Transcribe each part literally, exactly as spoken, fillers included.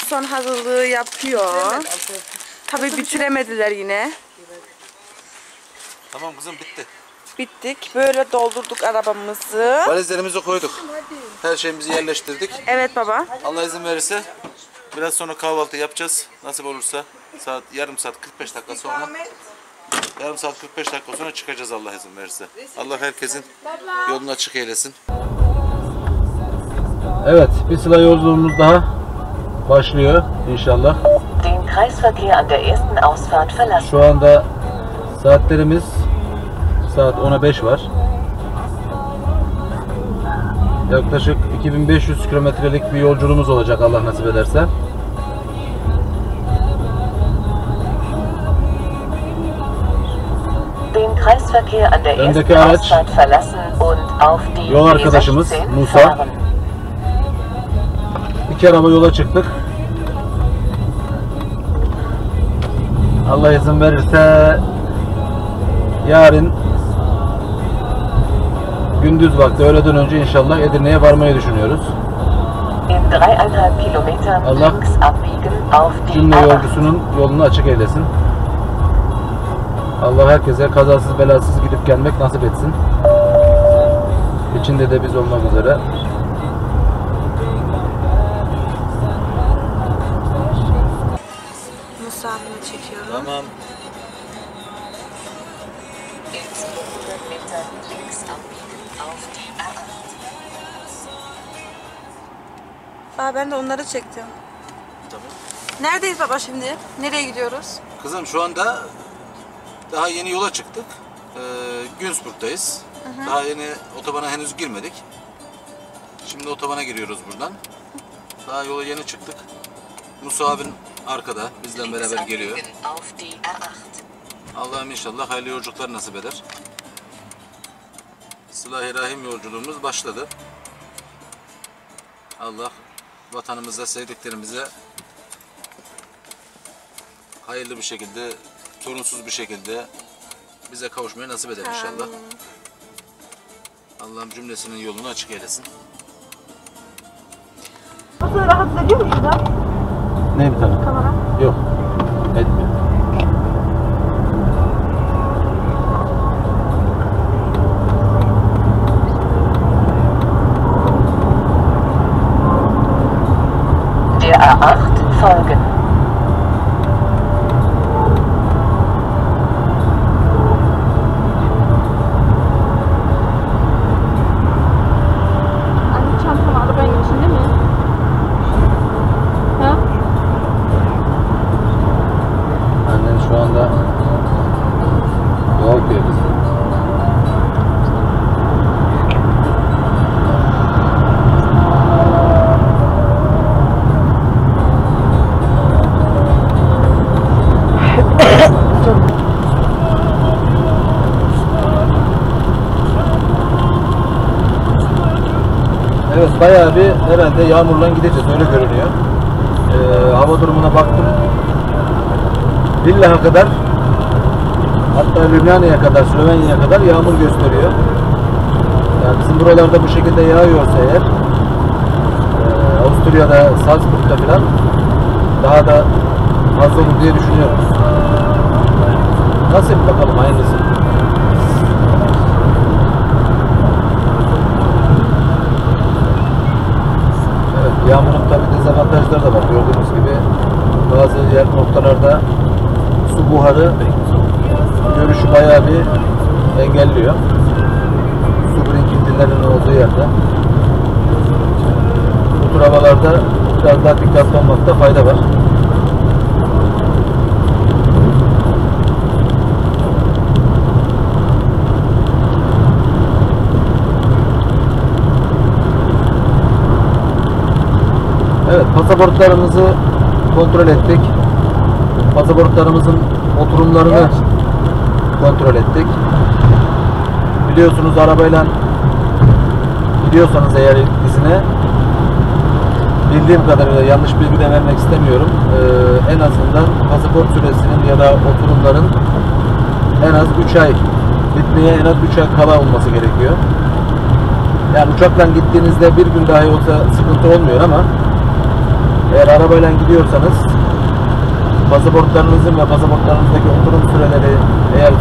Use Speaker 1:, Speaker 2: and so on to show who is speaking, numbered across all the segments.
Speaker 1: son hazırlığı yapıyor. Tabii bitiremediler yine.
Speaker 2: Tamam kızım, bitti.
Speaker 1: Bittik. Böyle doldurduk arabamızı.
Speaker 2: Valizlerimizi koyduk. Her şeyimizi yerleştirdik.
Speaker 1: Evet baba.
Speaker 2: Allah izin verirse biraz sonra kahvaltı yapacağız. Nasip olursa saat yarım saat kırk beş dakika sonra yarım saat kırk beş dakika sonra çıkacağız Allah izin verirse. Allah herkesin yolunu açık eylesin. Evet, bir sıla yolculuğumuz daha başlıyor inşallah. Şu anda saatlerimiz saat ona beş var. Yaklaşık iki bin beş yüz kilometrelik bir yolculuğumuz olacak Allah nasip ederse. Öndeki araç yol arkadaşımız Musa. İki araba yola çıktık. Allah izin verirse yarın gündüz vakti öğleden önce inşallah Edirne'ye varmayı düşünüyoruz. Allah cümle yolcusunun yolunu açık eylesin. Allah herkese kazasız belasız gidip gelmek nasip etsin. İçinde de biz olmak üzere.
Speaker 1: Musa'nı çekiyorum.
Speaker 2: Tamam.
Speaker 1: Aa, ben de onları çektim.
Speaker 2: Tamam.
Speaker 1: Neredeyiz baba şimdi? Nereye gidiyoruz?
Speaker 2: Kızım şu anda daha yeni yola çıktık. Ee, Günzburg'dayız. Hı hı. Daha yeni otobana henüz girmedik. Şimdi otobana giriyoruz buradan. Daha yola yeni çıktık. Musa abin arkada bizle beraber geliyor. Allah'ım inşallah hayırlı yolculuklar nasip eder. Sıla-i Rahim yolculuğumuz başladı. Allah vatanımıza, sevdiklerimize hayırlı bir şekilde, sorunsuz bir şekilde bize kavuşmayı nasip eder inşallah. Allah'ım cümlesinin yolunu açık eylesin.
Speaker 1: Nasıl rahatsız ediyor mu şurada?
Speaker 2: Ne bir tane?
Speaker 1: Kamera.
Speaker 2: Yok, etmiyor.
Speaker 3: Der A acht folgen.
Speaker 1: Anne çantam arabanın içinde mi? Ha?
Speaker 2: Annen şu anda dua okuyor bize. Evet, bayağı bir herhalde yağmurla gideceğiz, öyle görünüyor. Ee, hava durumuna baktım. Villa'ya kadar, hatta Ljubljana'ya kadar, Slovenya'ya kadar yağmur gösteriyor. Yani bizim buralarda bu şekilde yağıyorsa eğer, e, Avusturya'da, Salzburg'da falan daha da fazla olur diye düşünüyorum. Nasip bakalım, hayırlısı. Yağmurun tabi dezavantajları da var. Gördüğünüz gibi bazı yer noktalarda su buharı görüşü bayağı bir engelliyor. Su birikintilerinin olduğu yerde. Bu tür havalarda biraz daha dikkatli olmakta fayda var. Evet, pasaportlarımızı kontrol ettik. Pasaportlarımızın oturumlarını kontrol ettik. Biliyorsunuz arabayla gidiyorsanız eğer izine, bildiğim kadarıyla yanlış bilgi de vermek istemiyorum. Ee, en azından pasaport süresinin ya da oturumların en az üç ay bitmeye en az üç ay kala olması gerekiyor. Yani uçakla gittiğinizde bir gün dahi olsa sıkıntı olmuyor ama Eğer arabayla gidiyorsanız pasaportlarınızın ve pasaportlarınızdaki oturum süreleri eğer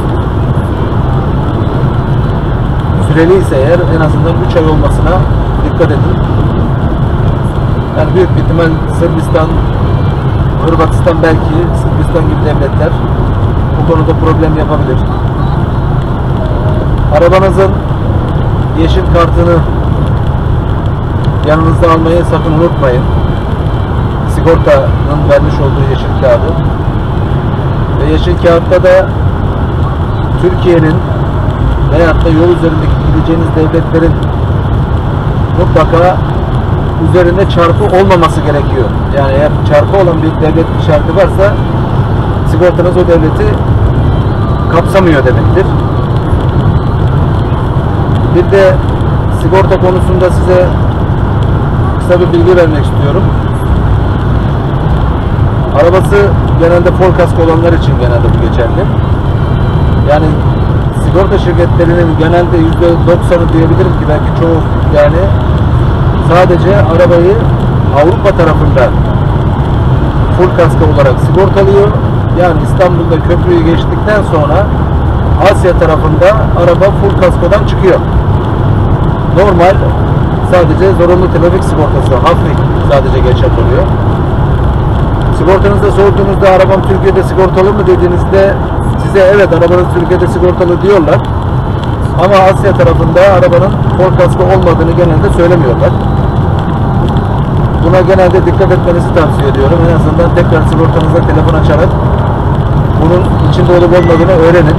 Speaker 2: süreli ise eğer en azından üç ay olmasına dikkat edin. Yani büyük bir ihtimal Sırbistan, Hırvatistan belki Sırbistan gibi devletler bu konuda problem yapabilir. Arabanızın yeşil kartını yanınızda almayı sakın unutmayın. Sigortanın vermiş olduğu yeşil kağıdı. Ve yeşil kağıtta da Türkiye'nin veyahut da yol üzerindeki gideceğiniz devletlerin mutlaka üzerinde çarpı olmaması gerekiyor. Yani eğer çarpı olan bir devlet işareti varsa sigortanız o devleti kapsamıyor demektir. Bir de sigorta konusunda size kısa bir bilgi vermek istiyorum. Arabası genelde full kasko olanlar için genelde bu geçerli. Yani sigorta şirketlerinin genelde yüzde doksanı diyebilirim ki belki çoğu yani sadece arabayı Avrupa tarafında full kasko olarak sigortalıyor. Yani İstanbul'da köprüyü geçtikten sonra Asya tarafında araba full kaskodan çıkıyor. Normal sadece zorunlu trafik sigortası hafif sadece geçerli oluyor. Sigortanızda sorduğunuzda arabam Türkiye'de sigortalı mı dediğinizde size evet arabanız Türkiye'de sigortalı diyorlar. Ama Asya tarafında arabanın full kasko olmadığını genelde söylemiyorlar. Buna genelde dikkat etmenizi tavsiye ediyorum. En azından tekrar sigortanıza telefon açarak bunun içinde olup olmadığını öğrenin.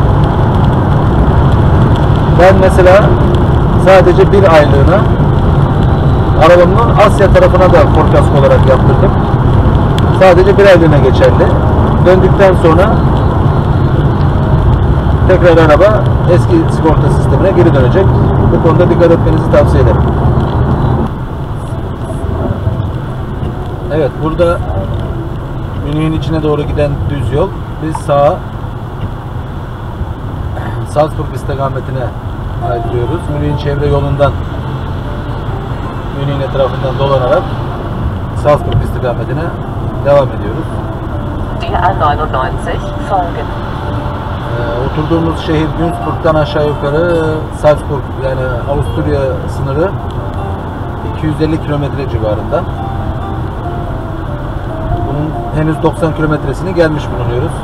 Speaker 2: Ben mesela sadece bir aylığına arabamı Asya tarafına da full kasko olarak yaptırdım. Sadece bir aylığına geçerli. Döndükten sonra tekrar araba eski sigorta sistemine geri dönecek. Bu konuda dikkat etmenizi tavsiye ederim. Evet, burada Münih'in içine doğru giden düz yol. Biz sağa Salzburg istikametine ayrılıyoruz. Münih'in çevre yolundan Münih'in etrafından dolanarak Salzburg istikametine devam ediyoruz.
Speaker 3: Die A neunundneunzig folgen.
Speaker 2: Ee, oturduğumuz şehir Günzburg'dan aşağı yukarı Salzburg yani Avusturya sınırı iki yüz elli kilometre civarında. Bunun henüz doksan kilometresini gelmiş bulunuyoruz.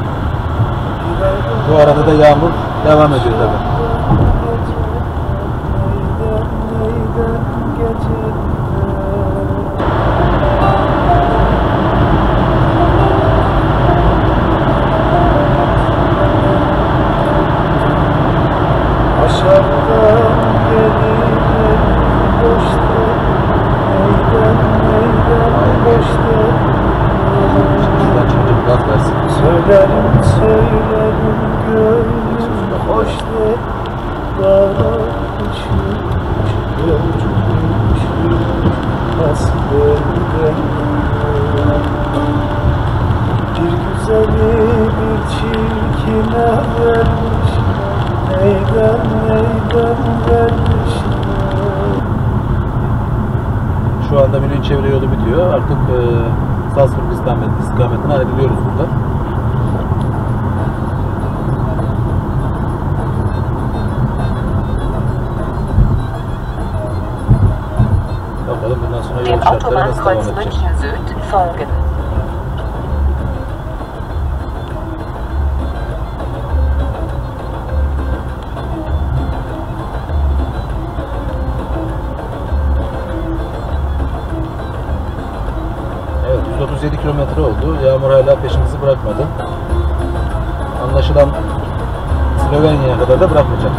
Speaker 2: Bu arada da yağmur devam ediyor tabii.
Speaker 4: Söylerim söylerim gönlüm hoştu. Dağlar uçmuş, yolcu uçmuş, hasbeden. Bir güzeli bir çirkine vermiş, neyden neyden vermiş.
Speaker 2: Şu anda Münih çevre yolu bitiyor. Artık e, Salzburg istikametine ayrılıyoruz burada. Bakalım bundan sonra
Speaker 3: Dem
Speaker 2: yol şartları
Speaker 3: Autobahnkreuz
Speaker 2: nasıl devam edecek.
Speaker 3: München Süd folgen.
Speaker 2: Evet, yüz otuz yedi kilometre oldu. Yağmur hala peşimizi bırakmadı. Anlaşılan Slovenya'ya kadar da bırakmayacak.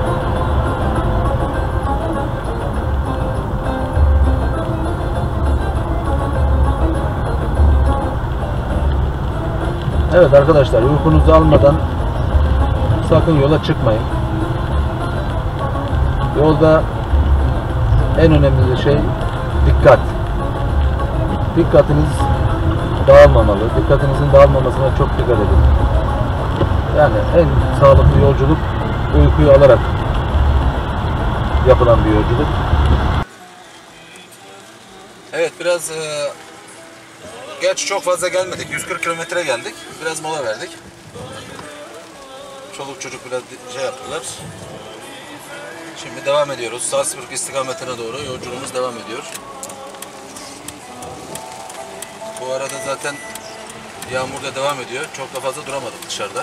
Speaker 2: Evet arkadaşlar, uykunuzu almadan sakın yola çıkmayın. Yolda en önemli şey dikkat. Dikkatiniz dağılmamalı. Dikkatinizin dağılmamasına çok dikkat edin. Yani en sağlıklı yolculuk uykuyu alarak yapılan bir yolculuk. Evet, biraz e, Gerçi çok fazla gelmedik. yüz kırk kilometre geldik. Biraz mola verdik. Çoluk çocuk biraz şey yaptılar. Şimdi devam ediyoruz. Salzburg istikametine doğru yolculuğumuz devam ediyor. Bu arada zaten yağmur da devam ediyor. Çok da fazla duramadık dışarıda.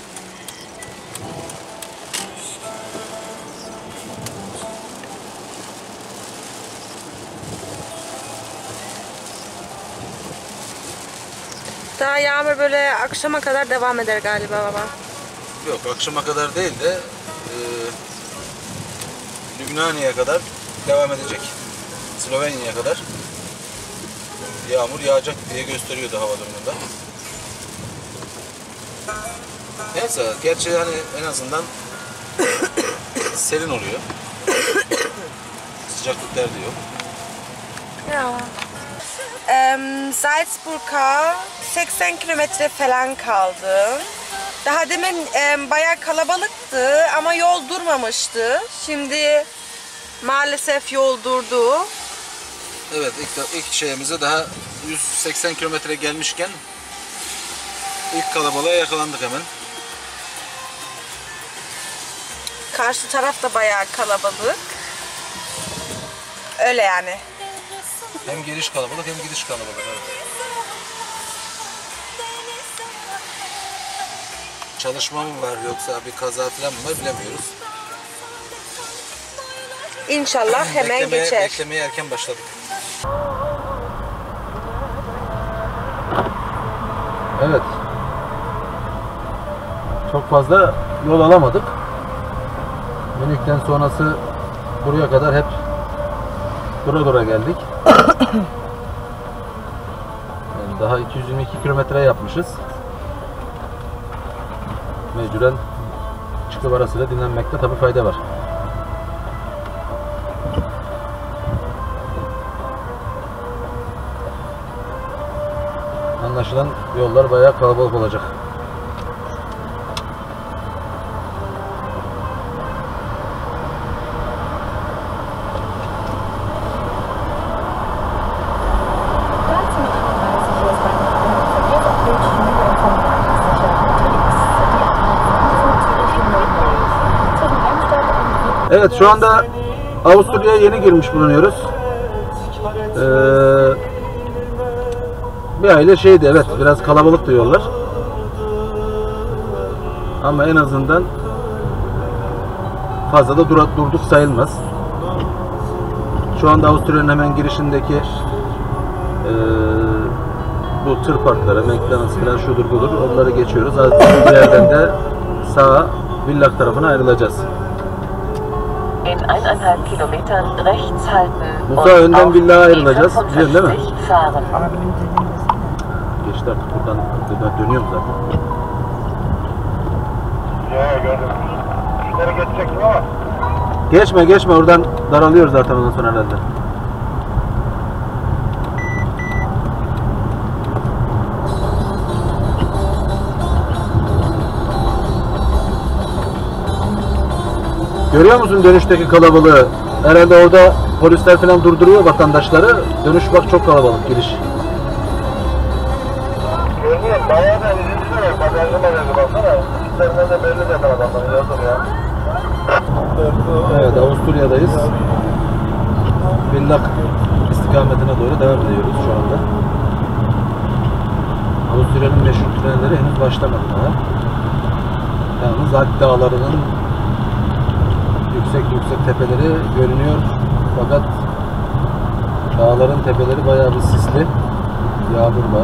Speaker 1: Daha yağmur böyle akşama kadar devam eder galiba baba.
Speaker 2: Yok, akşama kadar değil de e, Lübnaniye'ye kadar devam edecek. Slovenya'ya kadar yağmur yağacak diye gösteriyordu hava durumunda. Neyse, gerçi hani en azından serin oluyor. Sıcaklık derdi yok.
Speaker 1: Ya. Em, Salzburg'a seksen kilometre falan kaldı. Daha demin em, bayağı kalabalıktı ama yol durmamıştı. Şimdi maalesef yol durdu.
Speaker 2: Evet, ilk, ilk şeyimize daha yüz seksen kilometre gelmişken ilk kalabalığa yakalandık hemen.
Speaker 1: Karşı taraf da bayağı kalabalık. Öyle yani.
Speaker 2: Hem geliş kalabalık hem gidiş kalabalık. Evet. Çalışma mı var yoksa bir kaza falan mı var bilemiyoruz.
Speaker 1: İnşallah hemen
Speaker 2: Beklemeye,
Speaker 1: geçer.
Speaker 2: beklemeye erken başladık. Evet. Çok fazla yol alamadık. Münih'ten sonrası buraya kadar hep dura dura geldik. Yani daha iki yüz yirmi iki kilometre yapmışız. Mecburen çıkıp arasıyla dinlenmekte tabii fayda var. Anlaşılan yollar bayağı kalabalık olacak. Evet, şu anda Avusturya'ya yeni girmiş bulunuyoruz. Ee, bir aile şeydi, evet, biraz kalabalıktı yollar. Ama en azından fazla da dur durduk sayılmaz. Şu anda Avusturya'nın hemen girişindeki e, bu tır parkları, McDonald's falan şudur budur, onları geçiyoruz. Az bir yerden de sağa Villach tarafına ayrılacağız.
Speaker 3: In eineinhalb Kilometern rechts halten
Speaker 2: Musa, önden
Speaker 3: auf
Speaker 2: Villach'a
Speaker 3: die
Speaker 2: ayrılacağız, biliyorsun değil mi?
Speaker 3: fünfundfünfzig fahren.
Speaker 2: Geçti artık, buradan, buradan dönüyorum zaten.
Speaker 4: Ya gördüm. Şunları geçecektim ama.
Speaker 2: Geçme geçme, oradan daralıyor zaten ondan sonra herhalde. Görüyor musun dönüşteki kalabalığı? Herhalde orada polisler falan durduruyor vatandaşları. Dönüş bak çok kalabalık, giriş.
Speaker 4: Görünüyor. Bayağı da izlediler ya. Bagajlı bagajlı baksana. İçlerinden de belli zaten adamlar. Yazır ya.
Speaker 2: Evet, Avusturya'dayız. Villach istikametine doğru devam ediyoruz şu anda. Avusturya'nın meşhur trenleri henüz başlamadı daha. Yalnız Alp dağlarının yüksek yüksek tepeleri görünüyor. Fakat dağların tepeleri bayağı bir sisli. Yağmur var.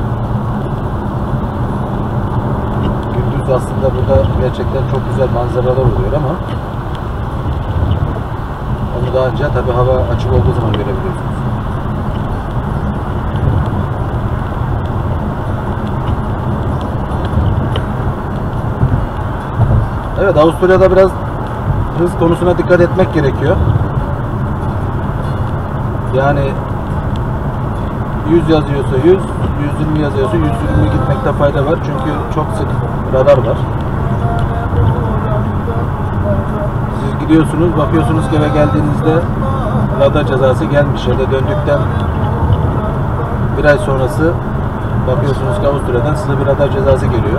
Speaker 2: Gündüz aslında burada gerçekten çok güzel manzaralar oluyor ama onu daha önce tabii hava açık olduğu zaman görebiliyorsunuz. Evet, Avusturya'da biraz hız konusuna dikkat etmek gerekiyor. Yani yüz yazıyorsa yüz, yüz yirmi yazıyorsa yüz yirmi gitmekte fayda var. Çünkü çok sık radar var. Siz gidiyorsunuz, bakıyorsunuz ki eve geldiğinizde radar cezası gelmiş ya da döndükten bir ay sonrası Bakıyorsunuz ki Avusturya'dan size bir radar cezası geliyor.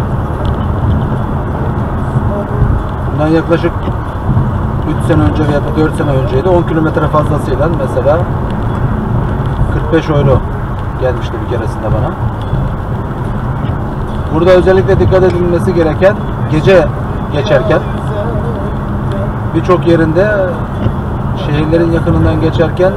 Speaker 2: Bundan yaklaşık üç sene önce veya dört sene önceydi. on kilometre fazlasıyla mesela kırk beş euro gelmişti bir keresinde bana. Burada özellikle dikkat edilmesi gereken, gece geçerken birçok yerinde şehirlerin yakınından geçerken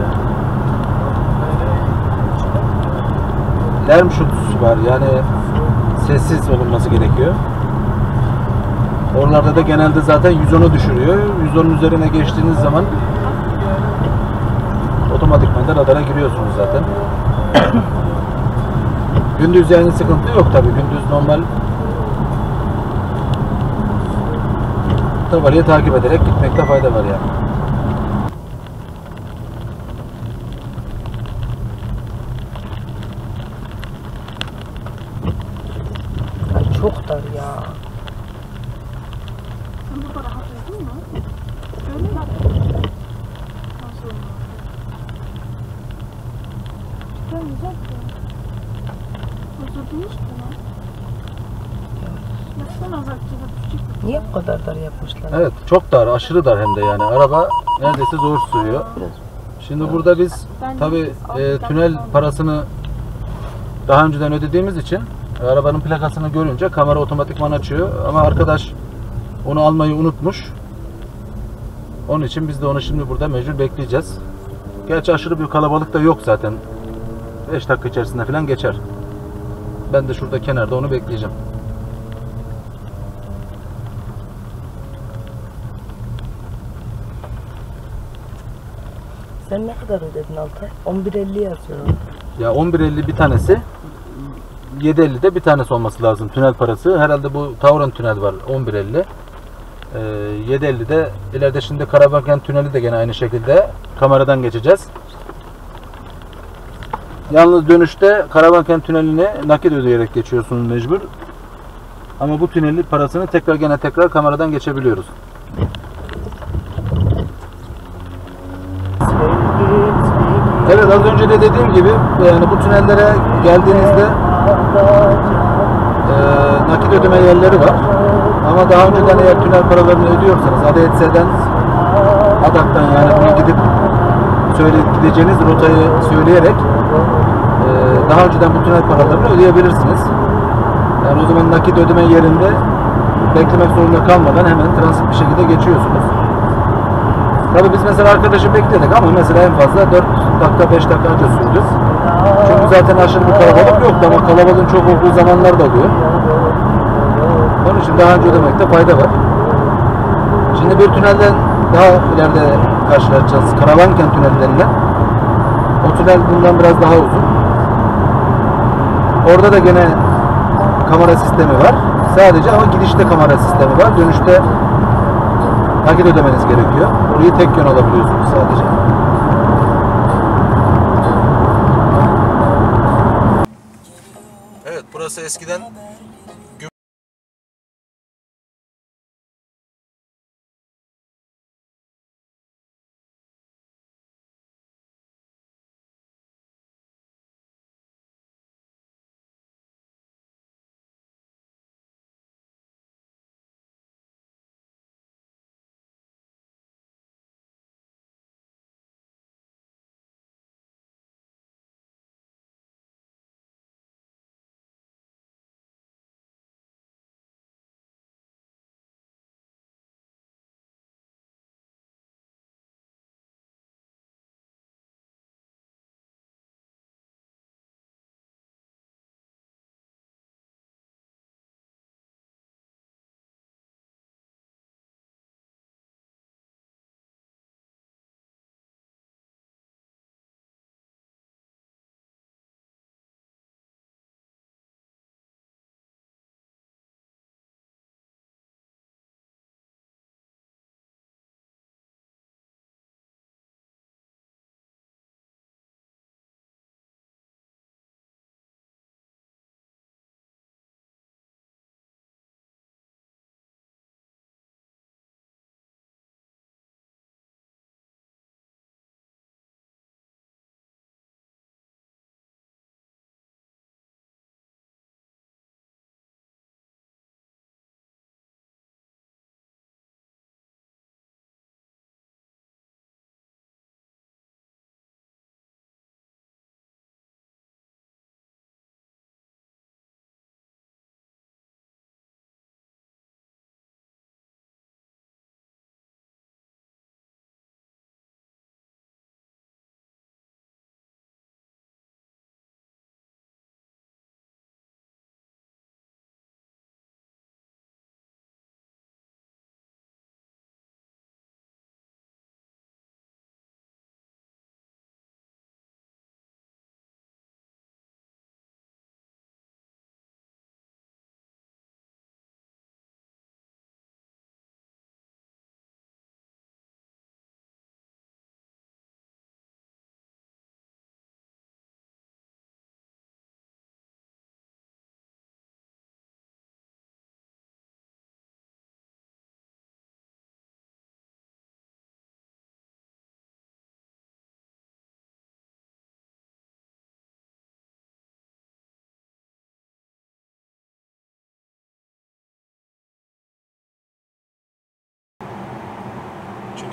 Speaker 2: Lärmschutz var, yani sessiz olunması gerekiyor. Oralarda da genelde zaten yüz onu düşürüyor. yüz onun üzerine geçtiğiniz zaman otomatikman da radara giriyorsunuz zaten. Gündüz yani sıkıntı yok tabi. Gündüz normal tabelayı takip ederek gitmekte fayda var yani.
Speaker 5: Ay çok dar ya.
Speaker 6: Sen burada rahat uyudun mu? Öyle mi? Nasıl oldu? Dönmeyecek mi? Oturdunuz mu lan? Baksana uzakçıda küçük.
Speaker 5: Niye bu kadar dar yapmışlar?
Speaker 2: Evet, çok dar, aşırı dar hem de yani. Araba neredeyse zor sürüyor. Şimdi burada biz tabi e, tünel parasını daha önceden ödediğimiz için e, arabanın plakasını görünce kamera otomatikman açıyor. Ama arkadaş onu almayı unutmuş. Onun için biz de onu şimdi burada mecbur bekleyeceğiz. Gerçi aşırı bir kalabalık da yok zaten. beş dakika içerisinde falan geçer. Ben de şurada kenarda onu bekleyeceğim.
Speaker 5: Sen ne kadar ödedin Altay? on bir elli yazıyor.
Speaker 2: Ya on bir elli bir tanesi, yedi elli de bir tanesi olması lazım tünel parası. Herhalde bu Tauron tünel var on bir elli. Ee, yedi elli de ileride şimdi Karabankent tüneli de gene aynı şekilde kameradan geçeceğiz. Yalnız dönüşte Karabankent tünelini nakit ödeyerek geçiyorsunuz mecbur. Ama bu tüneli parasını tekrar gene tekrar kameradan geçebiliyoruz. Evet, az önce de dediğim gibi yani bu tünellere geldiğinizde e, nakit ödeme yerleri var. Ama daha önceden eğer tünel paralarını ödüyorsanız A D A C'den, A D A C'dan yani bunu gidip söyle, gideceğiniz rotayı söyleyerek e, daha önceden bu tünel paralarını ödeyebilirsiniz. Yani o zaman nakit ödeme yerinde beklemek zorunda kalmadan hemen transit bir şekilde geçiyorsunuz. Tabii biz mesela arkadaşı bekledik ama mesela en fazla dört dakika beş dakika önce sürdü. Çünkü zaten aşırı bir kalabalık yoktu ama kalabalığın çok olduğu zamanlar da oluyor. Onun için daha önce ödemekte fayda var. Şimdi bir tünelden daha ileride karşılaşacağız. Karabankent tüneli denilen. O tünel bundan biraz daha uzun. Orada da gene kamera sistemi var. Sadece ama gidişte kamera sistemi var. Dönüşte nakit ödemeniz gerekiyor. Orayı tek yön alabiliyorsunuz sadece. Evet, burası eskiden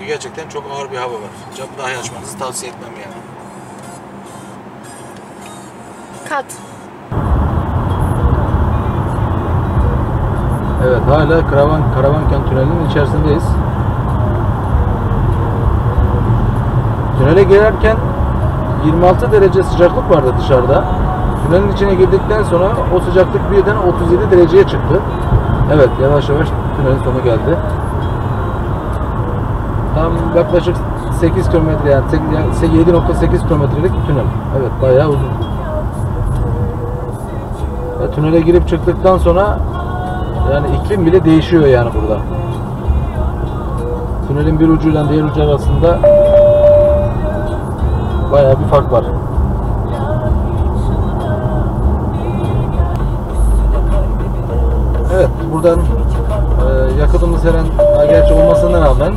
Speaker 2: Çünkü gerçekten çok ağır bir hava var. Camı dahi açmanızı tavsiye etmem yani.
Speaker 1: Kat.
Speaker 2: Evet, hala Karavan Karavanken Tüneli'nin içerisindeyiz. Tünele girerken yirmi altı derece sıcaklık vardı dışarıda. Tünelin içine girdikten sonra o sıcaklık birden otuz yedi dereceye çıktı. Evet, yavaş yavaş tünelin sonu geldi. Tam yaklaşık sekiz kilometre, yani yedi nokta sekiz kilometrelik tünel. Evet, bayağı uzun. Ve tünele girip çıktıktan sonra yani iklim bile değişiyor yani burada. Tünelin bir ucuyla diğer ucu arasında bayağı bir fark var. Evet, buradan e, yakıtımız her an gerçi olmasına rağmen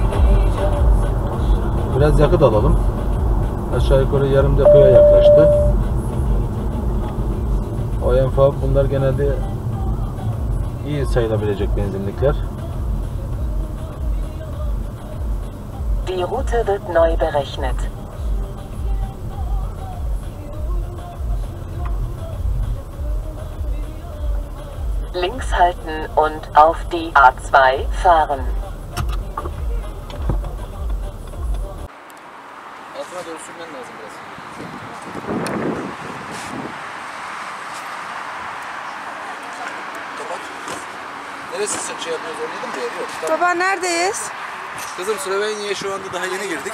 Speaker 2: biraz yakıt alalım. Aşağı yukarı yarım depoya yaklaştı. O en fa bunlar genelde iyi sayılabilecek benzinlikler.
Speaker 3: Die Route wird neu berechnet. Links halten und auf die A zwei fahren.
Speaker 2: Altına doğru sürmen lazım biraz. Kapat. Neresi şey yapıyoruz, oynadın mı? Yok. Tamam.
Speaker 1: Baba neredeyiz?
Speaker 2: Kızım, Slovenya'ya şu anda daha yeni girdik.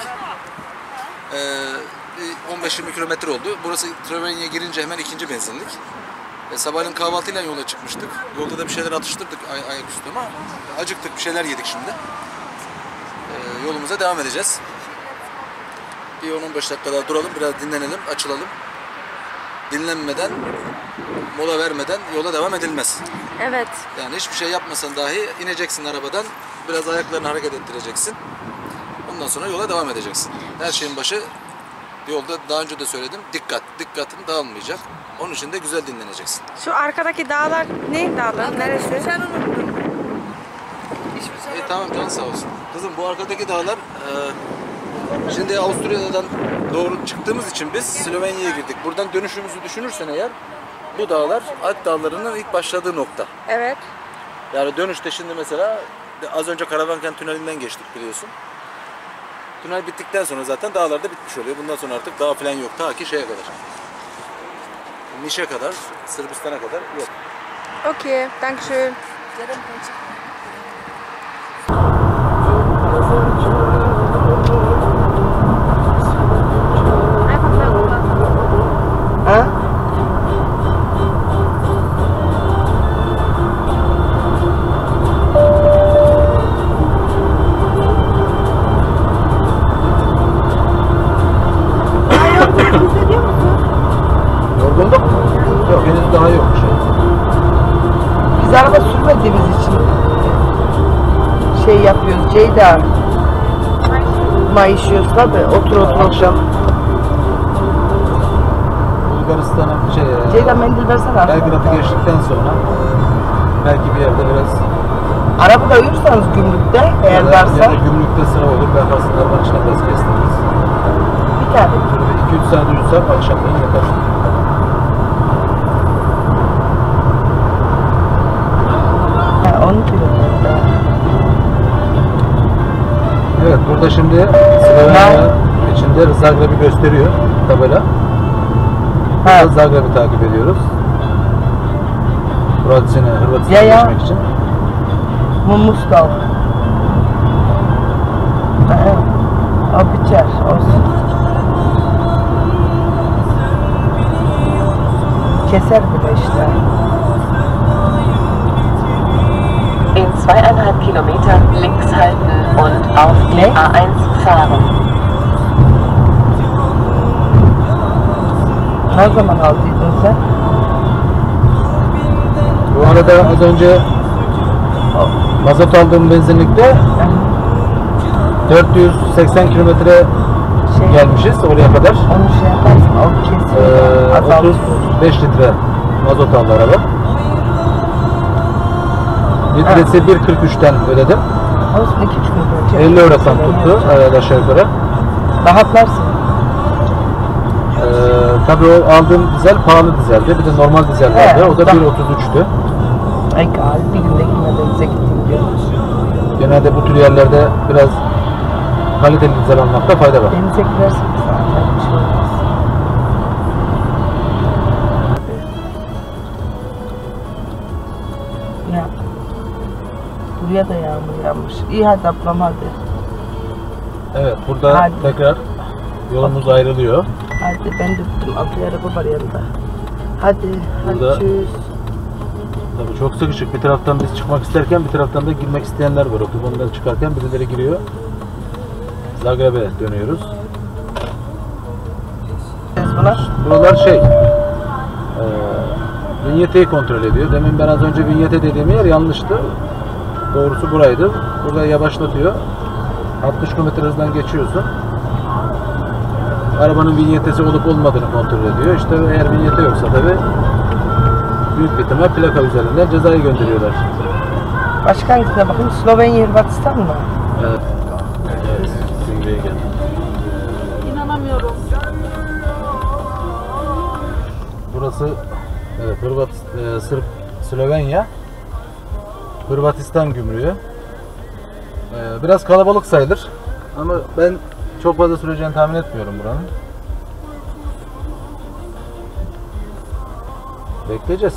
Speaker 2: Ee, on beş yirmi kilometre oldu. Burası Slovenya'ya girince hemen ikinci benzinlik. E, sabahleyin kahvaltıyla yola çıkmıştık. Yolda da bir şeyler atıştırdık ay ayaküstü ama acıktık, bir şeyler yedik şimdi. E, yolumuza devam edeceğiz. Bir on on beş dakika daha duralım, biraz dinlenelim, açılalım. Dinlenmeden, mola vermeden yola devam edilmez.
Speaker 1: Evet.
Speaker 2: Yani hiçbir şey yapmasan dahi ineceksin arabadan, biraz ayaklarını hareket ettireceksin. Ondan sonra yola devam edeceksin. Her şeyin başı, yolda daha önce de söyledim, dikkat. Dikkatin dağılmayacak. Onun için de güzel dinleneceksin.
Speaker 1: Şu arkadaki dağlar ne dağlar? Neresi?
Speaker 6: Sen unuttun.
Speaker 2: E, tamam, can sağ olsun. Kızım, bu arkadaki dağlar e, şimdi Avusturya'dan doğru çıktığımız için biz Slovenya'ya girdik. Buradan dönüşümüzü düşünürsen eğer bu dağlar Alp dağlarının ilk başladığı nokta.
Speaker 1: Evet.
Speaker 2: Yani dönüşte şimdi mesela az önce Karavanken Tüneli'nden geçtik biliyorsun. Tünel bittikten sonra zaten dağlar da bitmiş oluyor. Bundan sonra artık dağ falan yok. Ta ki şeye kadar. Niş'e kadar, Sırbistan'a kadar yok.
Speaker 1: Okay, danke schön.
Speaker 5: Ha?
Speaker 2: Yorgunluk mu? Yok, henüz daha yok.
Speaker 5: Biz araba sürmediğimiz için şey yapıyoruz. Ceyda mayışıyoruz tabi. Otur otur akşam.
Speaker 2: Bulgaristan'a şey,
Speaker 5: Ceyda mendil versene.
Speaker 2: Belgrad'ı geçtikten sonra belki bir yerde biraz
Speaker 5: Arabada uyursanız gümrükte eğer
Speaker 2: ya da,
Speaker 5: varsa
Speaker 2: ya da gümrükte sıra olur. Bakarsın arabanın içine biraz kestiniz.
Speaker 5: bir tane.
Speaker 2: iki üç saat uyursak akşamleyin yatar.
Speaker 5: Ha, onu diyorum.
Speaker 2: Evet, burada şimdi Slovenya içinde Zagreb'i gösteriyor tabela.
Speaker 5: Ha.
Speaker 2: Burada Zagreb'i takip ediyoruz. Hırvatistan'a, Hırvatistan'a
Speaker 5: Ya ya.
Speaker 2: geçmek için.
Speaker 5: Mumustav. Ha, evet. O biter. Olsun. Keser bile işte.
Speaker 3: In zweieinhalb Kilometer links halten und auf die
Speaker 5: Ne?
Speaker 3: A eins fahren.
Speaker 5: Ne zaman aldıydın sen?
Speaker 2: Bu arada az önce mazot aldığım benzinlikte dört yüz seksen kilometre
Speaker 5: Şey,
Speaker 2: gelmişiz oraya kadar.
Speaker 5: onu şey yaparsın. O kesiyor.
Speaker 2: Ee,
Speaker 5: Azaltıyor.
Speaker 2: otuz beş litre mazot aldı araba. Litresi bir kırk üçten ödedim.
Speaker 5: Olsun iki üç gün böyle
Speaker 2: elli eurodan tuttu evet, aşağı yukarı.
Speaker 5: Rahatlarsın.
Speaker 2: Ee, tabii o aldığım dizel pahalı dizeldi. Bir de normal dizel vardı.
Speaker 5: Evet,
Speaker 2: O da
Speaker 5: tamam.
Speaker 2: bir otuz üçtü.
Speaker 5: Egal, bir günde gitmediğimize gittiğim gün.
Speaker 2: Genelde bu tür yerlerde biraz kaliteli dizel almakta fayda var.
Speaker 5: Denize girersek zaten bir şey olmaz. Ya. Buraya da yağmur yağmış. İyi hadi ablam hadi.
Speaker 2: Evet, burada
Speaker 5: Hadi.
Speaker 2: tekrar yolumuz ayrılıyor.
Speaker 5: Hadi ben de tuttum. Abla araba var yanında. Hadi.
Speaker 2: Burada-
Speaker 5: Hadi çüz.
Speaker 2: Tabii çok sıkışık. Bir taraftan biz çıkmak isterken bir taraftan da girmek isteyenler var. Otobandan çıkarken birileri giriyor. Zagreb'e dönüyoruz.
Speaker 5: Biz buna.
Speaker 2: Buralar şey, e, vinyeteyi kontrol ediyor. Demin ben az önce vinyete dediğim yer yanlıştı. Doğrusu buraydı. Burada yavaşlatıyor. altmış kilometre hızdan geçiyorsun. Arabanın vinyetesi olup olmadığını kontrol ediyor. İşte eğer vinyete yoksa tabii büyük bir ihtimal plaka üzerinden cezayı gönderiyorlar.
Speaker 5: Başka hangisine bakayım? Slovenya, Hırvatistan mı?
Speaker 2: Evet. Evet. Süngü'ye geldim.
Speaker 6: İnanamıyorum.
Speaker 2: Burası evet, Hırvat, e, Sırp, Slovenya, Hırvatistan gümrüğü. E, biraz kalabalık sayılır ama ben çok fazla süreceğini tahmin etmiyorum buranın. Bekleyeceğiz.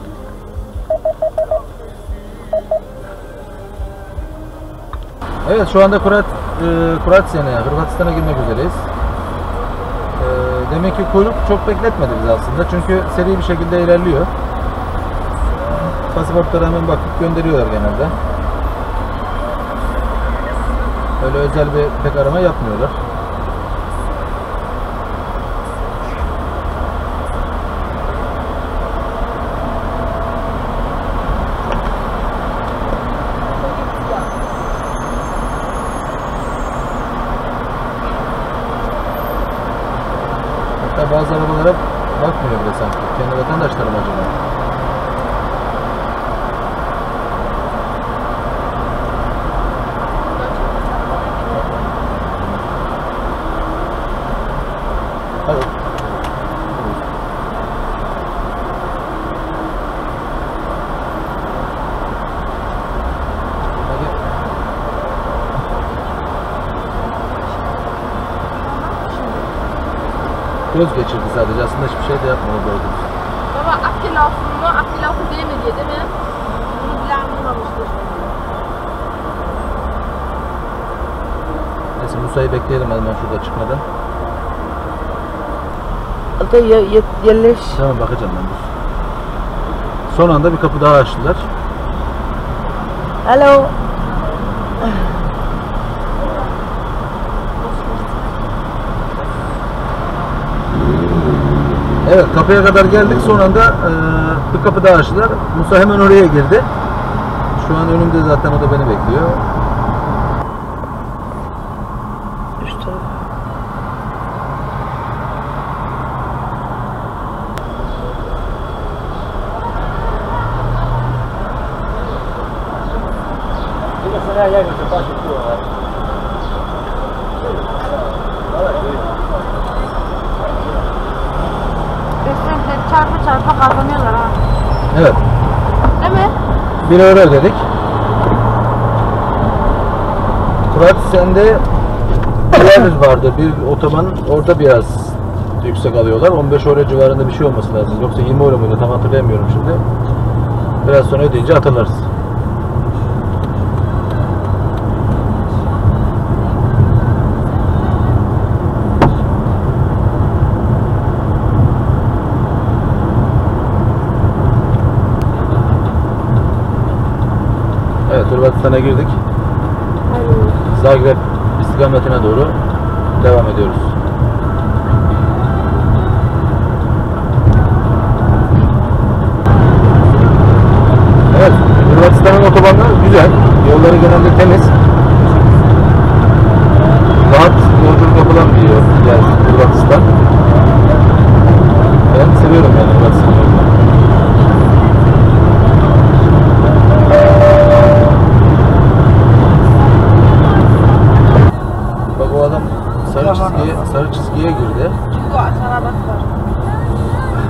Speaker 2: Evet, şu anda Kurat, e, Kroasya'ya, Hırvatistan'a girmek üzereyiz. E, demek ki kuyruk çok bekletmedi bizi aslında çünkü seri bir şekilde ilerliyor. Pasaportlara hemen bakıp gönderiyorlar genelde. Öyle özel bir pek arama yapmıyorlar. Hatta bazı arabalara bakmıyor bile sanki. Kendi vatandaşlarım acaba. Hadi. Hadi. Göz geçirdi sadece. Aslında hiçbir şey de yapmadı doğru düzgün.
Speaker 6: Baba abgelaufen mu? Abgelaufen diyemedi değil mi? Bunu bilen bulmamıştır.
Speaker 2: Neyse Musa'yı bekleyelim hemen şurada çıkmadan.
Speaker 5: Hadi ye, ye, yerleş.
Speaker 2: Tamam, bakacağım ben dur. Son anda bir kapı daha açtılar.
Speaker 5: Hello.
Speaker 2: Evet, kapıya kadar geldik. Son anda e, bir kapı daha açtılar. Musa hemen oraya girdi. Şu an önümde zaten, o da beni bekliyor.
Speaker 5: Üç taraf.
Speaker 6: Resmen çarpı çarpı kazanıyorlar ha.
Speaker 2: Evet,
Speaker 6: Değil mi?
Speaker 2: bir euro ödedik. Kroatistan'da Prijevlje vardı, bir otoban, orada biraz yüksek alıyorlar. on beş euro civarında bir şey olması lazım. Yoksa yirmi euro muydu, tam hatırlayamıyorum şimdi. Biraz sonra ödeyince hatırlarız. Evet, Hırvatistan'a girdik. Zagreb istikametine doğru devam ediyoruz. Evet, Hırvatistan'ın otobanları güzel. Yolları genelde temiz. Rahat yolculuk yapılan bir yol. Yani Hırvatistan. Ben seviyorum yani Hırvatistan yolunu.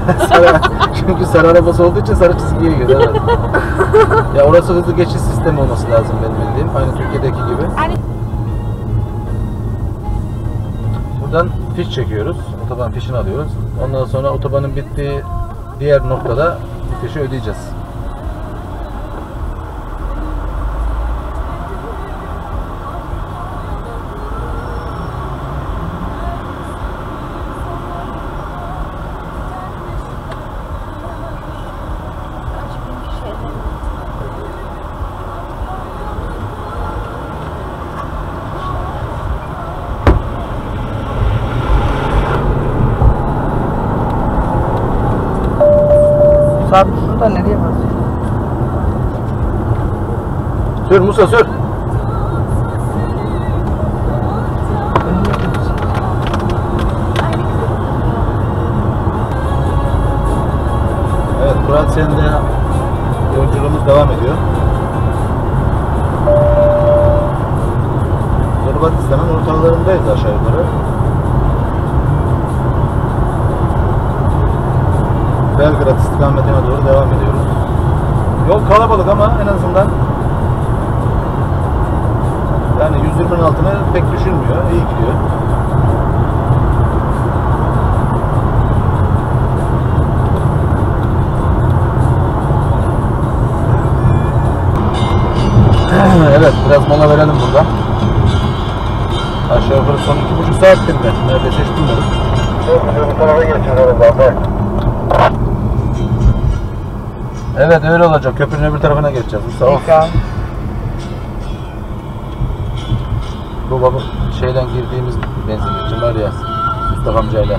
Speaker 2: sarı, çünkü sarı arabası olduğu için sarı çizgiye giriyor. Evet. Ya orası hızlı geçiş sistemi olması lazım benim bildiğim. Aynı Türkiye'deki gibi. Buradan fiş çekiyoruz. Otoban fişini alıyoruz. Ondan sonra otobanın bittiği diğer noktada fişi ödeyeceğiz.
Speaker 5: Sabit şurada nereye basıyor?
Speaker 2: Sür Musa sür. Evet, Kroasya'nda yolculuğumuz devam ediyor. Hırvatistan'ın ortalarındayız aşağı yukarı. Belgrad istikametine doğru devam ediyoruz. Yol kalabalık ama en azından yani yüz yirminin altına pek düşünmüyor. İyi gidiyor. Evet, biraz mola verelim burada. Aşağı yukarı son iki buçuk saattir mi? Neredeyse hiç bulmadık.
Speaker 4: Çok güzel bir tarafa geçiyoruz zaten.
Speaker 2: Evet, öyle olacak. Köprünün öbür tarafına geçeceğiz. Sağ ol.
Speaker 5: Peki abi.
Speaker 2: Bu baba şeyden girdiğimiz benzinlikçi var ya, Mustafa amcayla.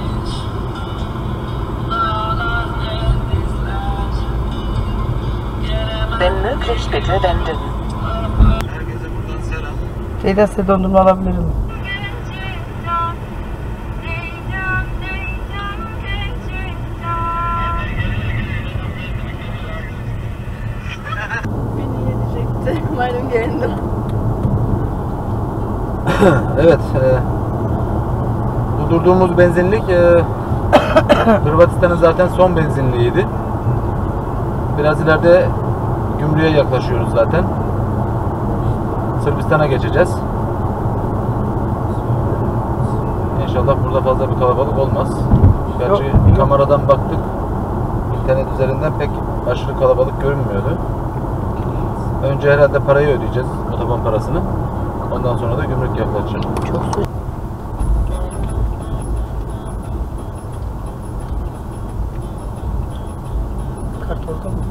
Speaker 3: Wenn möglich bitte wenden.
Speaker 2: Herkese buradan selam.
Speaker 5: Şeyden size dondurma alabilirim.
Speaker 6: Beni yenecekti. Umarım yendim.
Speaker 2: Evet, e, bu durduğumuz benzinlik e, Hırvatistan'ın zaten son benzinliğiydi. Biraz ileride gümrüğe yaklaşıyoruz zaten. Sırbistan'a geçeceğiz. İnşallah burada fazla bir kalabalık olmaz. Gerçi
Speaker 5: Yok, yok.
Speaker 2: kameradan baktık. İnternet üzerinden pek aşırı kalabalık görünmüyordu. Önce herhalde parayı ödeyeceğiz, otoban parasını. Ondan sonra da gümrük yaklaşacak.
Speaker 5: Çok su. Kart oldu mu?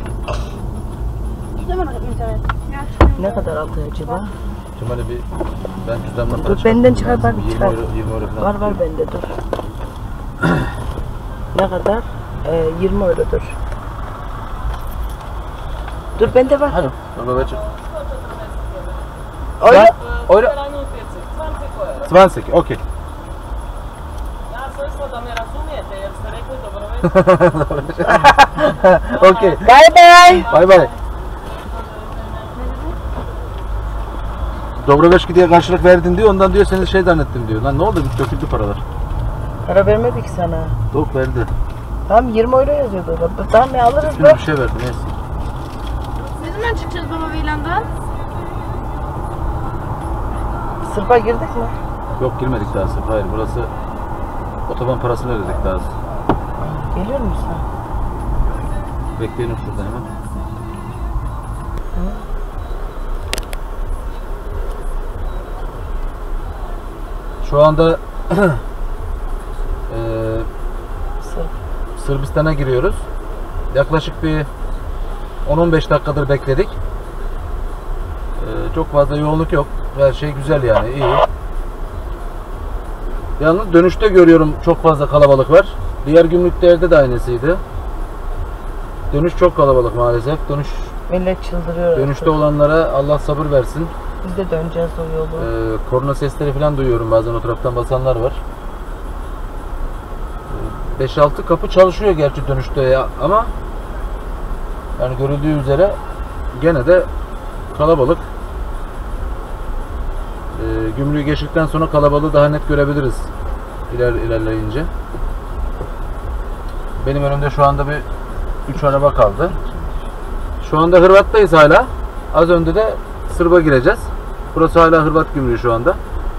Speaker 6: Hemen internet.
Speaker 5: Ne kadar aldı acaba?
Speaker 2: Cemal'e bir ben cüzdanla para
Speaker 5: Dur,
Speaker 2: çıkartayım.
Speaker 5: benden çıkar, bak,
Speaker 2: yirmi
Speaker 5: çıkar.
Speaker 2: euro, yirmi euro falan.
Speaker 5: Var var bende dur. Ne kadar? Ee, yirmi euro dur. Dur bende var.
Speaker 2: Hadi. Dobra večer.
Speaker 5: Euro.
Speaker 2: Euro. dvadeset, okej.
Speaker 7: Ja sam mislila da me razumijete jer ste rekli dobro večer.
Speaker 2: Okey.
Speaker 5: Bye bye.
Speaker 2: Bay bay. Dobroveçki diye karşılık verdin diyor, ondan diyor seni şey zannettim diyor. Lan ne oldu, döküldü paralar.
Speaker 5: Para vermedi ki sana.
Speaker 2: Yok verdi.
Speaker 5: Tamam yirmi euro yazıyordu orada. Tamam ya alırız
Speaker 2: Dökülü
Speaker 5: be.
Speaker 2: bir şey verdi neyse.
Speaker 6: Ne zaman çıkacağız baba Vilan'dan?
Speaker 5: Sırpa girdik mi?
Speaker 2: Yok girmedik daha sırf. Hayır, burası otoban parasını ödedik daha.
Speaker 5: Geliyor musun?
Speaker 2: Bekleyelim şurada hemen. Şu anda eee
Speaker 5: Sırp.
Speaker 2: Sırbistan'a giriyoruz. Yaklaşık bir on on beş dakikadır bekledik. Ee, çok fazla yoğunluk yok. Her şey güzel yani, iyi. Yalnız dönüşte görüyorum çok fazla kalabalık var. Diğer gümrüklerde de aynısıydı. Dönüş çok kalabalık maalesef. Dönüş
Speaker 5: Millet çıldırıyor.
Speaker 2: dönüşte
Speaker 5: artık.
Speaker 2: olanlara Allah sabır versin.
Speaker 5: Biz de döneceğiz o yolu.
Speaker 2: Ee, korna sesleri falan duyuyorum, bazen o taraftan basanlar var. beş altı kapı çalışıyor gerçi dönüşte ya, ama yani görüldüğü üzere gene de kalabalık. Ee, gümrüğü geçtikten sonra kalabalığı daha net görebiliriz iler, ilerleyince. Benim önümde şu anda bir üç araba kaldı. Şu anda Hırvat'tayız hala. Az önce de Sırp'a gireceğiz. Burası hala Hırvat gümrüğü şu anda.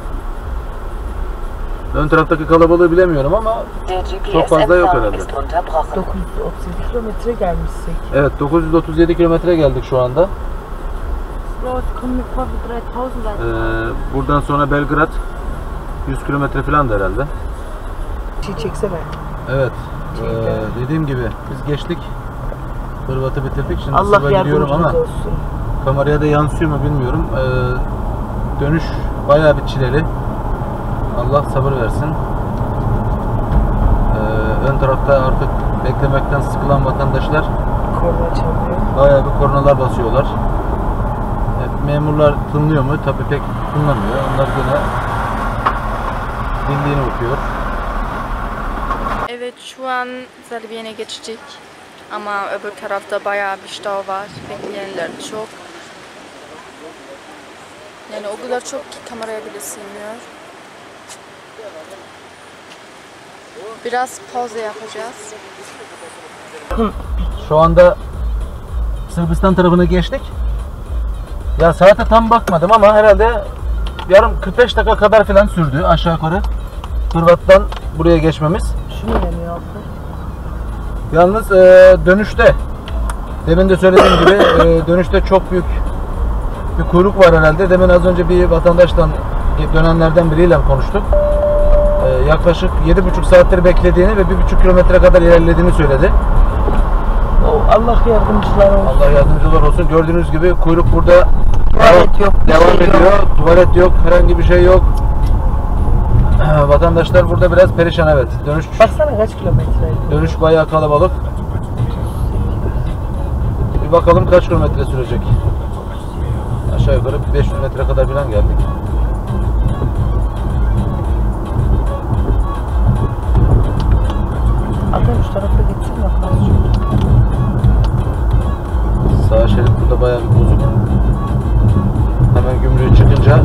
Speaker 2: Ön taraftaki kalabalığı bilemiyorum ama çok fazla yok herhalde.
Speaker 5: dokuz yüz otuz yedi kilometre gelmişsek.
Speaker 2: Evet, dokuz yüz otuz yedi kilometre geldik şu anda.
Speaker 6: Bro, es kommt mir vor wie drei tausend
Speaker 2: Ee, buradan sonra Belgrad yüz kilometre falan da herhalde.
Speaker 5: Şey çeksene.
Speaker 2: Evet. Ee, dediğim gibi biz geçtik. Hırvat'ı bitirdik. Şimdi
Speaker 5: Allah
Speaker 2: Sırp'a gidiyorum ama
Speaker 5: yardımcınız olsun.
Speaker 2: kameraya da yansıyor mu bilmiyorum. Ee, dönüş bayağı bir çileli. Allah sabır versin. Ee, ön tarafta artık beklemekten sıkılan vatandaşlar
Speaker 5: Korna çalıyor.
Speaker 2: bayağı bir kornalar basıyorlar. Ee, memurlar tınlıyor mu? Tabii pek tınlamıyor. Onlar gene bildiğini okuyor.
Speaker 8: Evet, şu an Selviyen'e geçtik ama öbür tarafta bayağı bir stau var, bekleyenler çok. Yani o kadar çok ki kameraya bile sığmıyor. Biraz pauza yapacağız.
Speaker 2: Şu anda Sırbistan tarafına geçtik. Ya saate tam bakmadım ama herhalde yarım kırk beş dakika kadar falan sürdü aşağı yukarı. Hırvat'tan buraya geçmemiz.
Speaker 5: Şunu yemiyor altı.
Speaker 2: Yalnız e, dönüşte demin de söylediğim gibi e, dönüşte çok büyük bir kuyruk var herhalde. Demin az önce bir vatandaştan dönenlerden biriyle konuştuk. E, yaklaşık yedi buçuk saattir beklediğini ve bir buçuk kilometre kadar ilerlediğini söyledi.
Speaker 5: Allah yardımcılar olsun.
Speaker 2: Allah yardımcılar olsun. Gördüğünüz gibi kuyruk burada
Speaker 5: Tuvalet yok, bir
Speaker 2: devam
Speaker 5: şey
Speaker 2: ediyor.
Speaker 5: yok.
Speaker 2: Tuvalet yok, herhangi bir şey yok. Vatandaşlar burada biraz perişan, evet. Dönüş
Speaker 5: Baksana kaç kilometreydi.
Speaker 2: dönüş bayağı kalabalık. Bir bakalım kaç kilometre sürecek. Aşağı yukarı beş yüz metre kadar falan geldik.
Speaker 5: Adam şu tarafa gitsin bakalım.
Speaker 2: Sağ şerit burada bayağı bir bozuk. Hemen gümrüğe çıkınca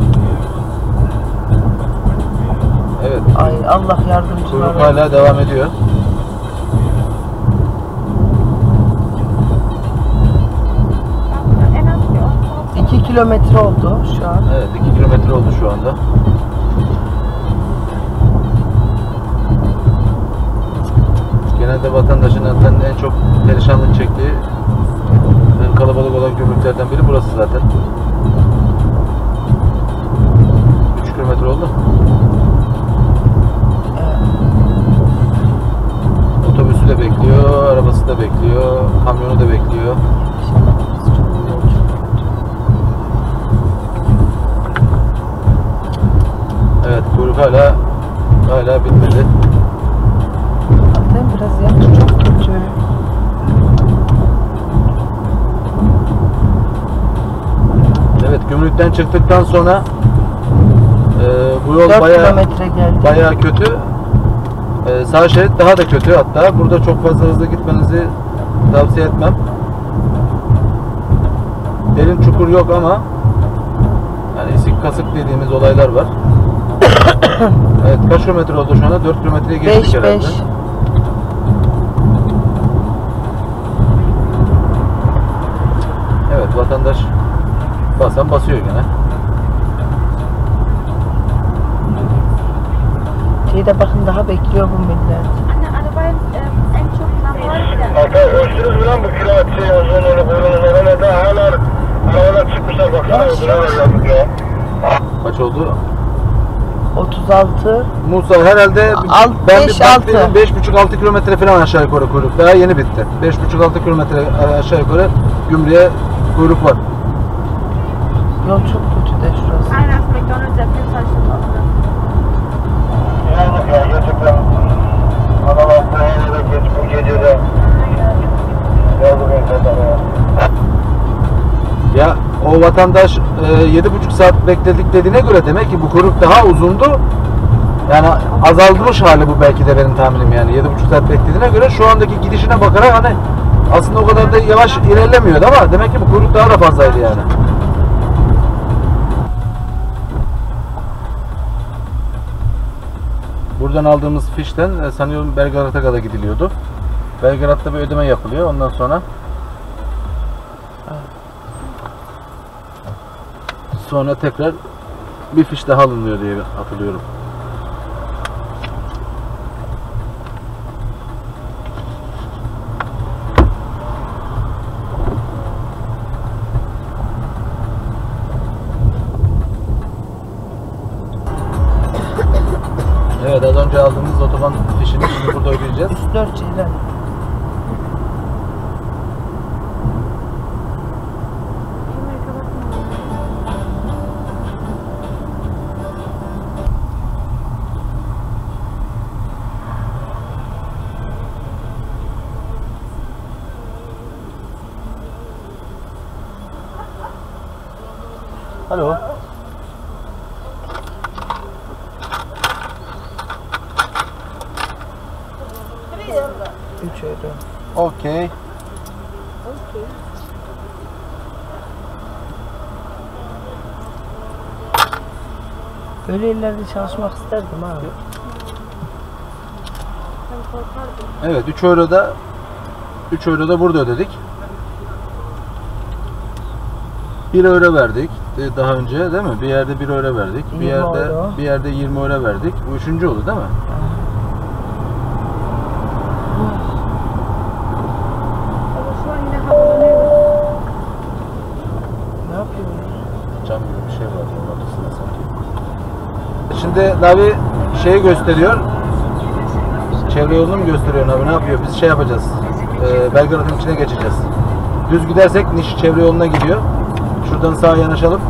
Speaker 2: evet.
Speaker 5: Ay Allah yardımcılar
Speaker 2: Kuyruk
Speaker 5: olsun.
Speaker 2: hala devam ediyor.
Speaker 6: En az bir on
Speaker 5: iki kilometre oldu şu an.
Speaker 2: Evet, iki kilometre oldu şu anda. Genelde vatandaşın zaten en çok perişanlık çektiği, en kalabalık olan gümrüklerden biri burası zaten. üç kilometre oldu. Otobüsü de bekliyor, arabası da bekliyor, kamyonu da bekliyor. Evet, kuyruk hala hala bitmedi.
Speaker 5: Zaten biraz yakın, çok kötü.
Speaker 2: Evet, gümrükten çıktıktan sonra e, bu yol
Speaker 5: dört
Speaker 2: bayağı
Speaker 5: kilometre geldi.
Speaker 2: bayağı kötü. E, sağ şerit daha da kötü hatta. Burada çok fazla hızlı gitmenizi tavsiye etmem. Derin çukur yok ama yani isik kasık dediğimiz olaylar var. Evet, kaç kilometre oldu şu anda? dört kilometreye geçtik
Speaker 5: beş
Speaker 2: herhalde.
Speaker 5: beş.
Speaker 2: Evet, vatandaş basan basıyor gene.
Speaker 5: Şeyde bakın daha bekliyor bu millet.
Speaker 6: Anne arabayı e, en çok ne var ya?
Speaker 4: Hatta ölçtünüz mü lan bu kilometre uzunluğunu kuyruğunu nerede? Hala arabalar çıkmışlar baksana. Öldüreler yazık ya.
Speaker 2: Kaç oldu?
Speaker 5: otuz altı.
Speaker 2: Musa herhalde
Speaker 5: Alt-
Speaker 2: ben
Speaker 5: beş,
Speaker 2: bir baktım
Speaker 5: altı.
Speaker 2: beş buçuk altı kilometre falan aşağı yukarı kuyruk. Daha yeni bitti. beş buçuk altı kilometre aşağı yukarı gümrüğe kuyruk var.
Speaker 5: Yol çok kötü de şurası.
Speaker 6: Aynen McDonald's yapıyor saçma.
Speaker 4: Yazık ya gerçekten. Adamlar bu yere geç bu gecede. Yazık insanlar ya.
Speaker 2: Ya o vatandaş e, yedi buçuk saat bekledik dediğine göre demek ki bu kuyruk daha uzundu. Yani azalmış hali bu belki de benim tahminim yani. yedi buçuk saat beklediğine göre şu andaki gidişine bakarak hani aslında o kadar da yavaş ilerlemiyordu ama demek ki bu kuyruk daha da fazlaydı yani. Buradan aldığımız fişten e, sanıyorum Belgrad'a kadar gidiliyordu. Belgrad'da bir ödeme yapılıyor. Ondan sonra sonra tekrar bir fiş daha alınıyor diye hatırlıyorum. Evet, az önce aldığımız otoban fişini şimdi burada ödeyeceğiz.
Speaker 5: üç dört şeyden.
Speaker 2: Alo.
Speaker 5: üç euro.
Speaker 2: Okey.
Speaker 5: Böyle yerlerde çalışmak isterdim abi.
Speaker 2: Evet, üç euro da üç euro da burada ödedik. bir euro verdik e, daha önce, değil mi? Bir yerde bir euro verdik. Bir
Speaker 5: yirmi
Speaker 2: yerde
Speaker 5: euro.
Speaker 2: bir yerde yirmi euro verdik. Bu üçüncü oldu, değil mi?
Speaker 6: Ama şu an yine havalanıyor.
Speaker 5: Ne yapıyorsun?
Speaker 2: Cam gibi bir şey var onun arasında sanki. Şimdi Navi şeyi gösteriyor. Çevre yolunu mu gösteriyor Navi? Ne yapıyor? Biz şey yapacağız. E, Belgrad'ın içine geçeceğiz. Düz gidersek Niş çevre yoluna gidiyor. Şuradan sağa yanaşalım.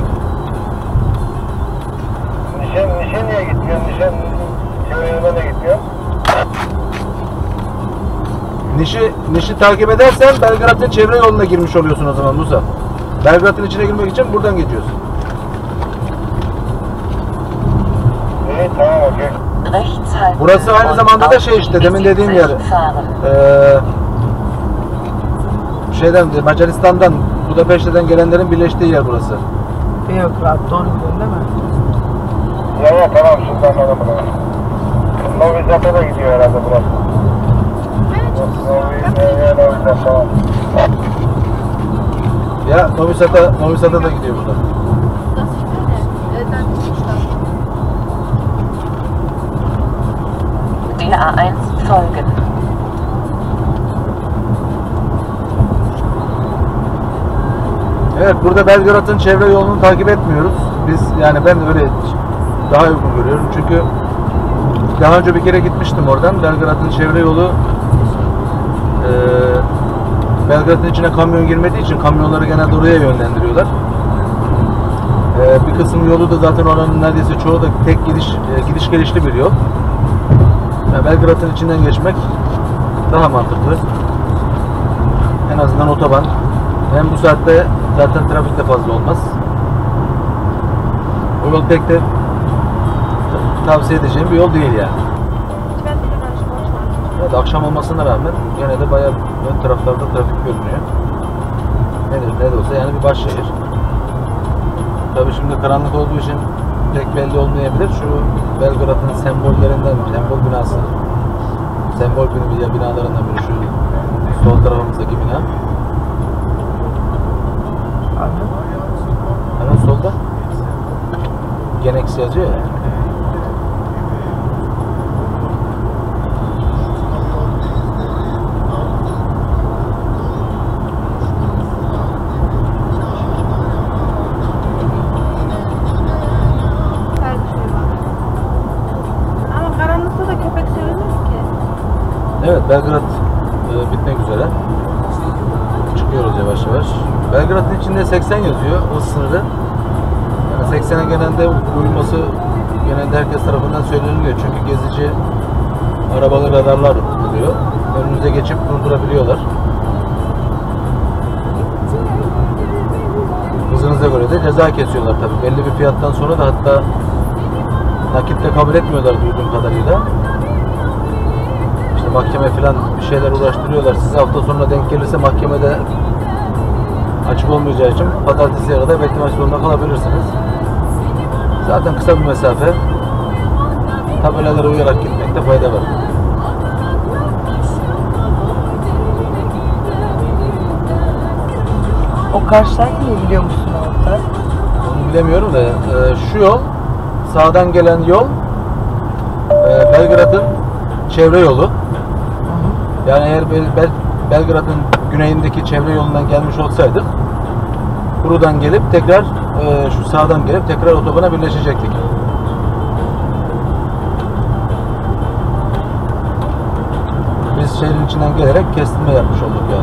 Speaker 4: Nişan, nişan niye gitmiyor? Nişan çevreye de gitmiyor.
Speaker 2: Niş'i, Niş'i takip edersen Belgrad'ın çevre yoluna girmiş oluyorsun o zaman Musa. Belgrad'ın içine girmek için buradan geçiyorsun.
Speaker 4: Evet, tamam, okey.
Speaker 3: Rechts halten
Speaker 2: Burası aynı
Speaker 3: und
Speaker 2: zamanda da
Speaker 3: auf
Speaker 2: şey işte, demin dediğim yer.
Speaker 3: fahren.
Speaker 2: Ee, şeyden, Macaristan'dan, Budapeşte'den gelenlerin birleştiği yer burası.
Speaker 5: Beograd, doğru gidiyorsun değil mi?
Speaker 4: Ya ya, tamam, şimdi anladım bunu. Novi Zad'a da gidiyor herhalde burası. Novi, ya, Novi Zad, tamam.
Speaker 2: Ya Novi Sad'a, Novi Sad'a da gidiyor burada.
Speaker 3: Die A eins folgen.
Speaker 2: Evet, burada Belgrad'ın çevre yolunu takip etmiyoruz. Biz, yani ben öyle daha uygun görüyorum. Çünkü daha önce bir kere gitmiştim oradan. Belgrad'ın çevre yolu e, Belgrad'ın içine kamyon girmediği için kamyonları genelde oraya yönlendiriyorlar. E, bir kısım yolu da zaten oranın neredeyse çoğu da tek gidiş e, gidiş gelişli bir yol. Yani Belgrad'ın içinden geçmek daha mantıklı. En azından otoban. Hem bu saatte zaten trafik de fazla olmaz. O yol pek de tavsiye edeceğim bir yol değil yani. Evet, akşam olmasına rağmen gene de bayağı ön taraflarda trafik görünüyor. Nedir ne de olsa yani bir baş şehir. Tabii şimdi karanlık olduğu için pek belli olmayabilir. Şu Belgrad'ın sembollerinden, sembol binası. Sembol bina, binalarından biri şu sol tarafımızdaki bina. Hemen solda Genex yazıyor ya.
Speaker 6: Ama karanlıkta da köpek sürülmez ki.
Speaker 2: Evet, Belgrad e, bitmek üzere. Çıkıyoruz yavaş yavaş. Belgrad'ın içinde seksen yazıyor, hız sınırı. Yani seksene genelde uyulması genelde herkes tarafından söyleniliyor. Çünkü gezici arabalı radarlar oluyor. Önünüze geçip durdurabiliyorlar. Hızınıza göre de ceza kesiyorlar tabii. Belli bir fiyattan sonra da hatta nakitte kabul etmiyorlar duyduğum kadarıyla. İşte mahkeme falan bir şeyler uğraştırıyorlar. Size hafta sonuna denk gelirse mahkemede açık olmayacağı için pazartesiye kadar beklemek zorunda kalabilirsiniz. Zaten kısa bir mesafe. Tabelalara uyarak gitmekte fayda var.
Speaker 5: O karşıdaki biliyor musun Altay?
Speaker 2: Onu bilemiyorum da e, şu yol, sağdan gelen yol e, Belgrad'ın çevre yolu. Yani eğer Bel Bel Belgrad'ın güneyindeki çevre yolundan gelmiş olsaydık buradan gelip tekrar e, şu sağdan gelip tekrar otobana birleşecektik. Biz şehrin içinden gelerek kestirme yapmış olduk yani.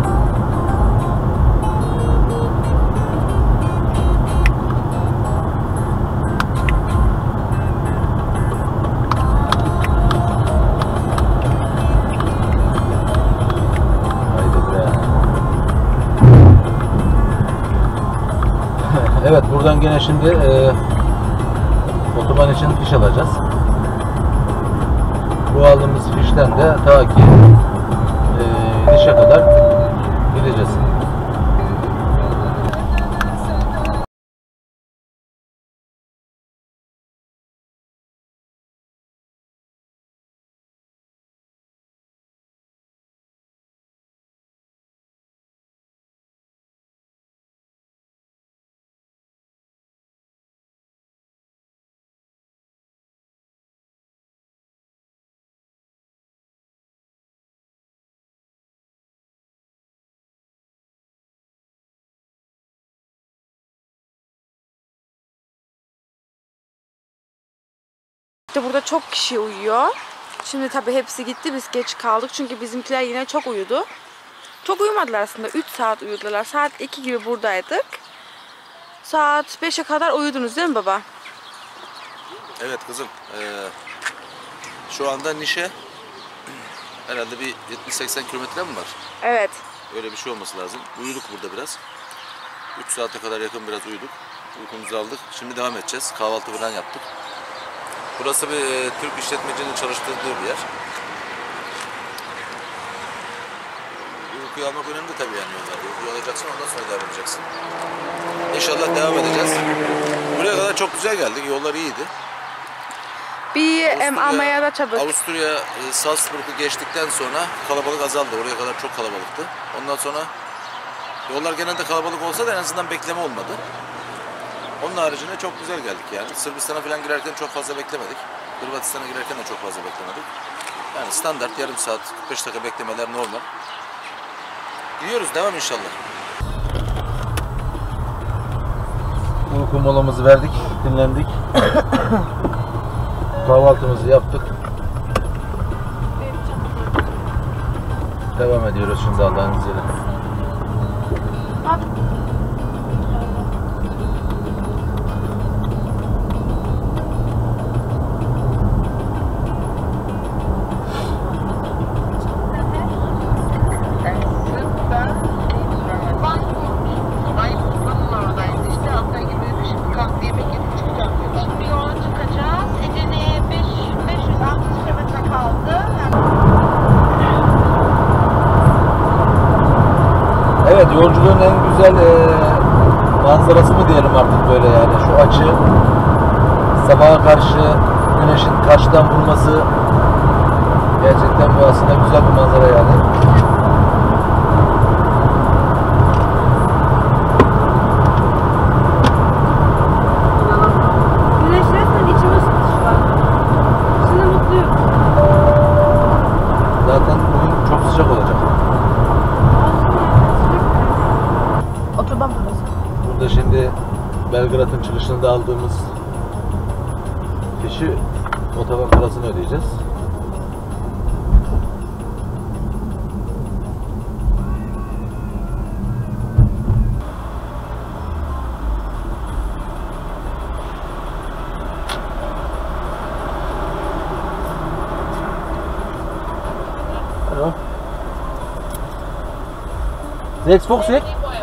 Speaker 2: Evet, buradan gene şimdi e, otoban için fiş alacağız. Bu aldığımız fişten de ta ki e, Niş'e kadar gideceğiz.
Speaker 1: İşte burada çok kişi uyuyor. Şimdi tabii hepsi gitti, biz geç kaldık çünkü bizimkiler yine çok uyudu. Çok uyumadılar aslında, üç saat uyudular. Saat iki gibi buradaydık. Saat beşe kadar uyudunuz değil mi baba?
Speaker 2: Evet kızım. Ee, şu anda Niş'e herhalde bir yetmiş seksen kilometre mi var?
Speaker 1: Evet.
Speaker 2: Öyle bir şey olması lazım. Uyuduk burada biraz. üç saate kadar yakın biraz uyuduk. Uykumuzu aldık. Şimdi devam edeceğiz. Kahvaltı falan yaptık. Burası bir e, Türk işletmecinin çalıştırdığı bir yer. Uykuyu almak önemli tabii yani yollarda. Uykuyu alacaksın, ondan sonra devam edeceksin. İnşallah devam edeceğiz. Buraya kadar çok güzel geldik. Yollar iyiydi.
Speaker 1: Bir em, almaya da çabuk.
Speaker 2: Avusturya, e, Salzburg'u geçtikten sonra kalabalık azaldı. Oraya kadar çok kalabalıktı. Ondan sonra yollar genelde kalabalık olsa da en azından bekleme olmadı. Onun haricinde çok güzel geldik yani. Sırbistan'a falan girerken çok fazla beklemedik. Hırvatistan'a girerken de çok fazla beklemedik. Yani standart yarım saat, kırk beş dakika beklemeler normal. Gidiyoruz, devam inşallah. Uyku molamızı verdik, dinlendik. Kahvaltımızı yaptık. Devam ediyoruz şimdi Allah'ın izniyle. Evet, yolculuğun en güzel e, manzarası mı diyelim artık böyle yani şu açı, sabaha karşı güneşin karşıdan vurması gerçekten bu aslında güzel bir manzara yani.
Speaker 1: Güneş resmen içime ısıttı şu an. Şimdi mutluyum.
Speaker 2: Zaten bugün çok sıcak olacak.
Speaker 1: Otoban burası.
Speaker 2: Burada şimdi Belgrad'ın çıkışında aldığımız fişi otoban parasını ödeyeceğiz. Hallo. sechs fünfzig?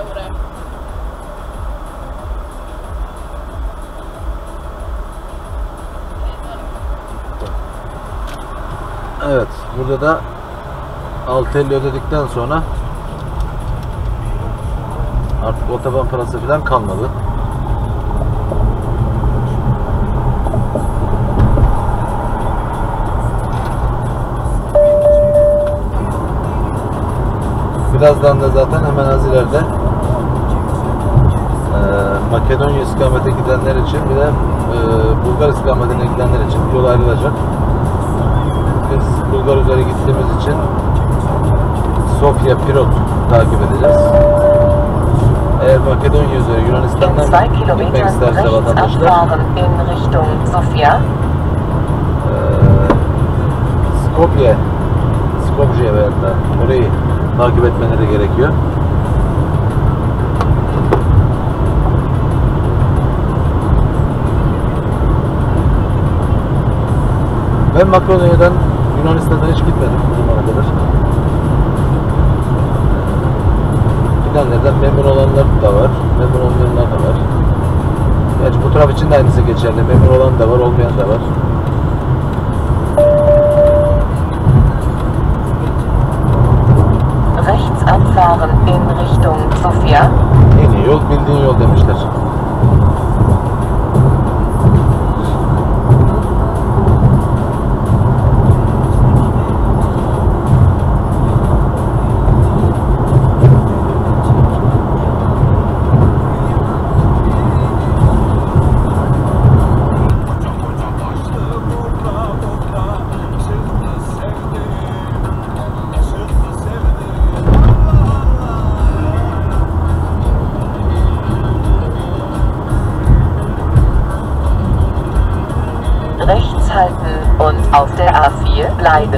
Speaker 2: Evet, burada da altı elli ödedikten sonra artık otoban parası falan kalmadı. Birazdan da zaten hemen az ileride Makedonya istikamete gidenler için bir de e, Bulgar istikametine gidenler için yol ayrılacak. Biz Bulgar üzeri gittiğimiz için Sofya Pirot takip edeceğiz. Eğer Makedonya üzeri
Speaker 3: In
Speaker 2: Yunanistan'dan
Speaker 3: zwei
Speaker 2: gitmek
Speaker 3: Kilometern
Speaker 2: isterse
Speaker 3: rechts
Speaker 2: vatandaşlar
Speaker 3: abfahren in Richtung Sofia.
Speaker 2: e, Skopje Skopje veyahut da orayı takip etmeleri gerekiyor. Ben Makedonya'dan Yunanistan'dan hiç gitmedim bu zamana kadar. Gidenlerden memnun olanlar da var, memnun olmayanlar da var. Gerçi bu taraf için de aynısı geçerli. Memnun olan da var, olmayan da var.
Speaker 3: Rechts abfahren in Richtung Sofia.
Speaker 2: En iyi yol bildiğin yol demişler.
Speaker 3: Rechts halten und auf der A vier bleiben.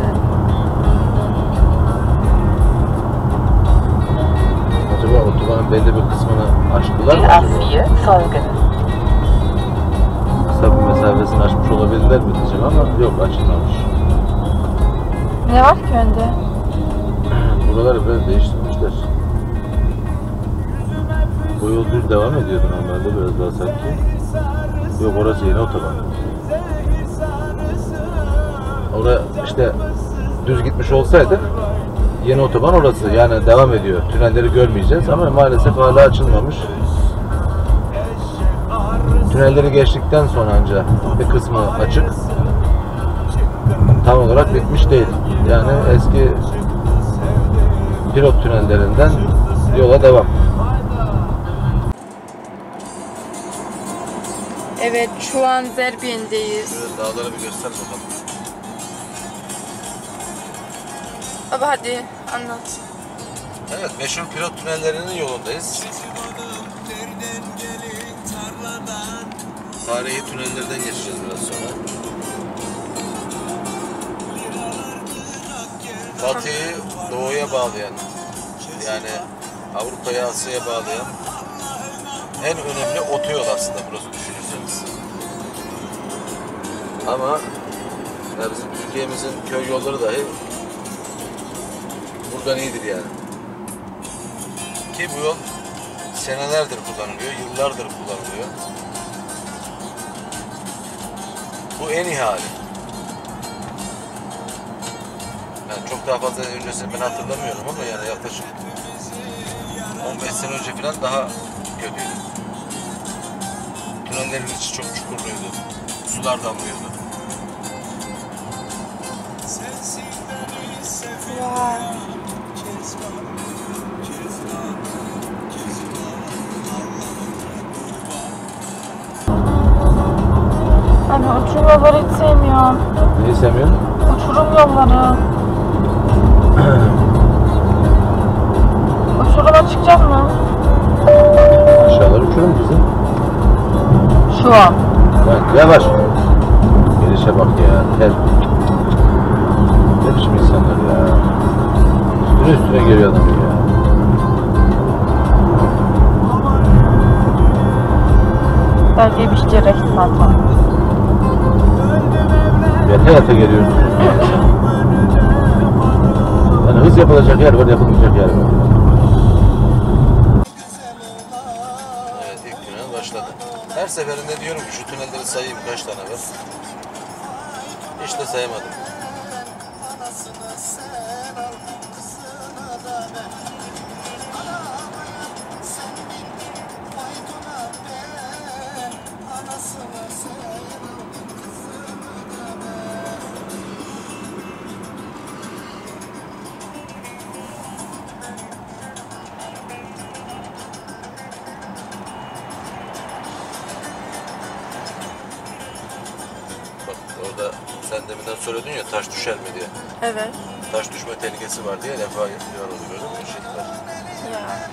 Speaker 2: Acaba otobanın belli bir kısmını açtılar mı
Speaker 3: Der A
Speaker 2: acaba?
Speaker 3: vier folgen.
Speaker 2: Kısa bir mesafesini açmış olabilirler mi diyeceğim ama yok, açılmamış.
Speaker 8: Ne var ki önde?
Speaker 2: Buraları biraz değiştirmişler. Bu yol düz devam ediyordu normalde, biraz daha sanki. Yok, orası yeni otoban. Orada işte düz gitmiş olsaydık yeni otoban orası, yani devam ediyor. Tünelleri görmeyeceğiz ama maalesef hala açılmamış. Tünelleri geçtikten sonra ancak bir kısmı açık. Tam olarak bitmiş değil. Yani eski pilot tünellerinden yola devam.
Speaker 8: Evet, şu an Zerbien'deyiz.
Speaker 2: Şöyle dağları bir göster bakalım.
Speaker 8: Ama hadi anlat.
Speaker 2: Evet, meşhur pilot tünellerinin yolundayız. Tarihi tünellerden geçeceğiz biraz sonra. Batı'yı doğuya bağlayan, yani Avrupa'ya, Asya'ya bağlayan en önemli otoyol aslında burası, düşünürseniz. Ama ya bizim Türkiye'mizin köy yolları dahi buradan iyidir yani. Ki bu yol senelerdir kullanılıyor, yıllardır kullanılıyor. Bu en iyi hali. Yani çok daha fazla öncesini ben hatırlamıyorum ama yani yaklaşık on beş sene önce falan daha kötüydü. Tünellerin içi çok çukurluydu. Sular damlıyordu.
Speaker 6: Hani uçurum yolları hiç sevmiyorum.
Speaker 2: Neyi sevmiyorsun?
Speaker 6: Uçurum yolları. Uçuruma çıkacak mı?
Speaker 2: Aşağılar uçurum bizim.
Speaker 6: Şu an.
Speaker 2: Bak yavaş. Gelişe bak ya. Ter. Ne biçim insanlar ya. Üstüne üstüne geliyor adam ya.
Speaker 6: Belki bir şey recht fatma.
Speaker 2: Yata yata geliyoruz. Yani hız yapılacak yer var, yapılmayacak yer var. Evet, ilk tünel başladı. Her seferinde diyorum ki şu tünelleri sayayım, kaç tane var. Hiç de sayamadım. Orada sen deminden söyledin ya taş düşer mi diye.
Speaker 1: Evet.
Speaker 2: Taş düşme tehlikesi var diye defa yoruldu gördün mü? Işıklar.
Speaker 1: Ya.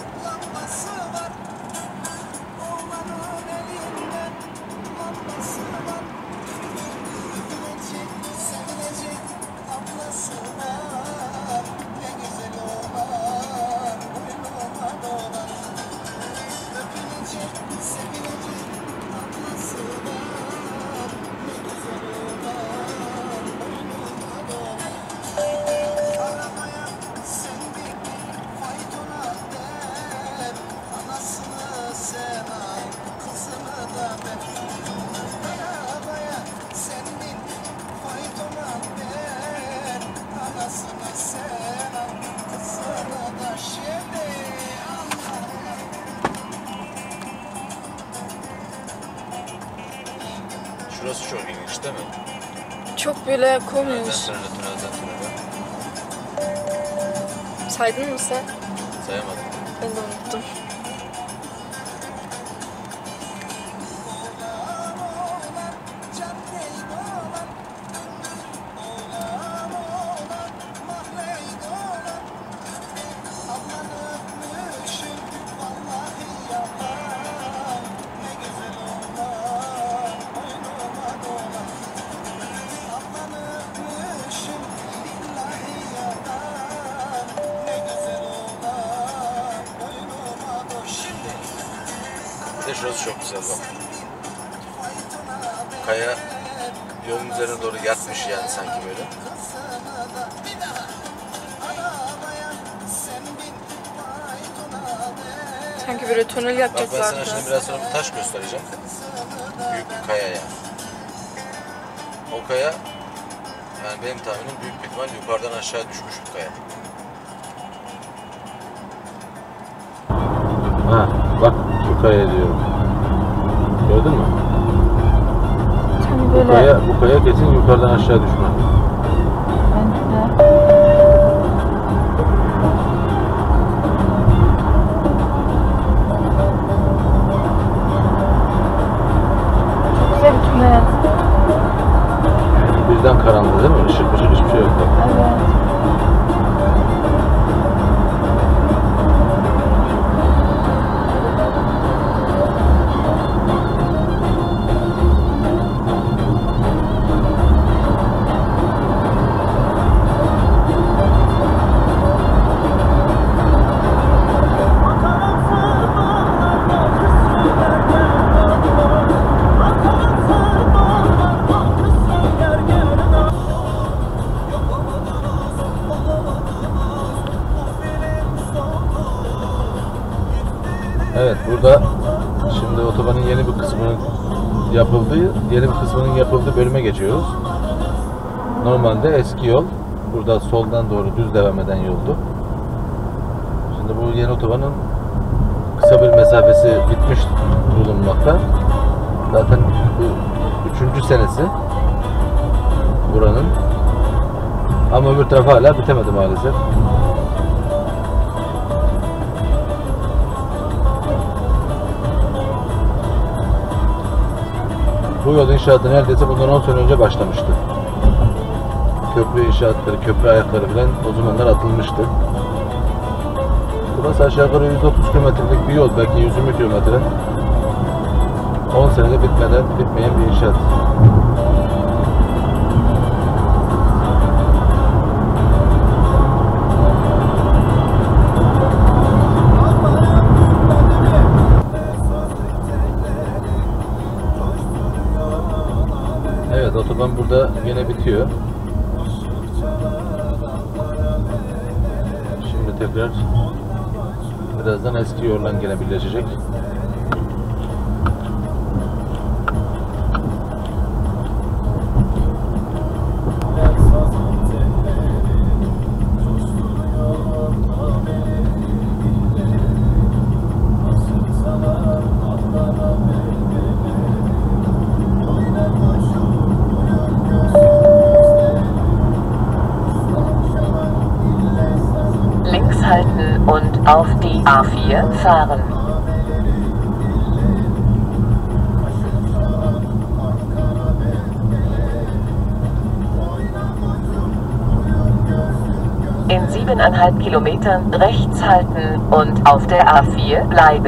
Speaker 2: Şurası çok ilginç değil mi?
Speaker 8: Çok böyle
Speaker 2: Tünelden
Speaker 8: komik.
Speaker 2: tünele, tünelden tünele.
Speaker 8: Saydın mı sen?
Speaker 2: Sayamadım.
Speaker 8: Ben de unuttum.
Speaker 2: Bir de şurası çok güzel bak. Kaya yolun üzerine doğru yatmış yani sanki böyle.
Speaker 8: Sanki böyle tünel
Speaker 2: Bak ben
Speaker 8: yapacaklar.
Speaker 2: sana şimdi biraz sonra bir taş göstereceğim. Büyük bir kaya yani. O kaya yani benim tahminim büyük bir ihtimal yukarıdan aşağı düşmüş bir kaya. Ha bak şu kaya diyorum. Gördün mü?
Speaker 8: Hani
Speaker 2: Bu
Speaker 8: böyle
Speaker 2: kaya, bu kaya kesin yukarıdan aşağı düşme.
Speaker 8: bence de. Çok güzel bir tünel.
Speaker 2: Birden karanlık değil mi? Işık ışık hiçbir şey yok.
Speaker 8: Evet.
Speaker 2: Evet burada şimdi otobanın yeni bir kısmının yapıldığı, yeni bir kısmının yapıldığı bölüme geçiyoruz. Normalde eski yol burada soldan doğru düz devam eden yoldu. Şimdi bu yeni otobanın kısa bir mesafesi bitmiş bulunmakta. Zaten bu üçüncü senesi buranın. Ama öbür taraf hala bitemedi maalesef. Bu yol inşaatı neredeyse bundan on sene önce başlamıştı. Köprü inşaatları, köprü ayakları falan o zamanlar atılmıştı. Burası aşağı yukarı yüz otuz kilometrelik bir yol, belki yüz yirmi kilometre. on senede bitmeden bitmeyen bir inşaat. Evet, otoban burada yine bitiyor. Şimdi tekrar birazdan eski yoldan gene birleşecek.
Speaker 3: Links halten und auf die A vier fahren. siebeneinhalb Kilometern rechts halten und auf der A vier bleiben.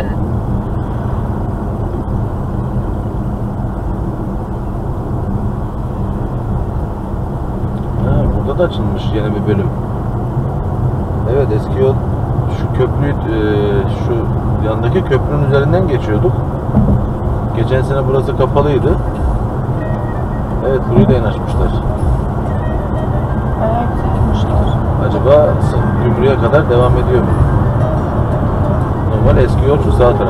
Speaker 2: Ha, burada da açılmış yeni bir bölüm. Evet, eski yol şu köprü, e, şu yandaki köprünün üzerinden geçiyorduk. Geçen sene burası kapalıydı. Evet, burayı da yeni açmışlar.
Speaker 5: Bayağı güzel yapmışlar.
Speaker 2: Acaba Gümrüğe kadar devam ediyor mu? Normal eski yol şu sağ taraf.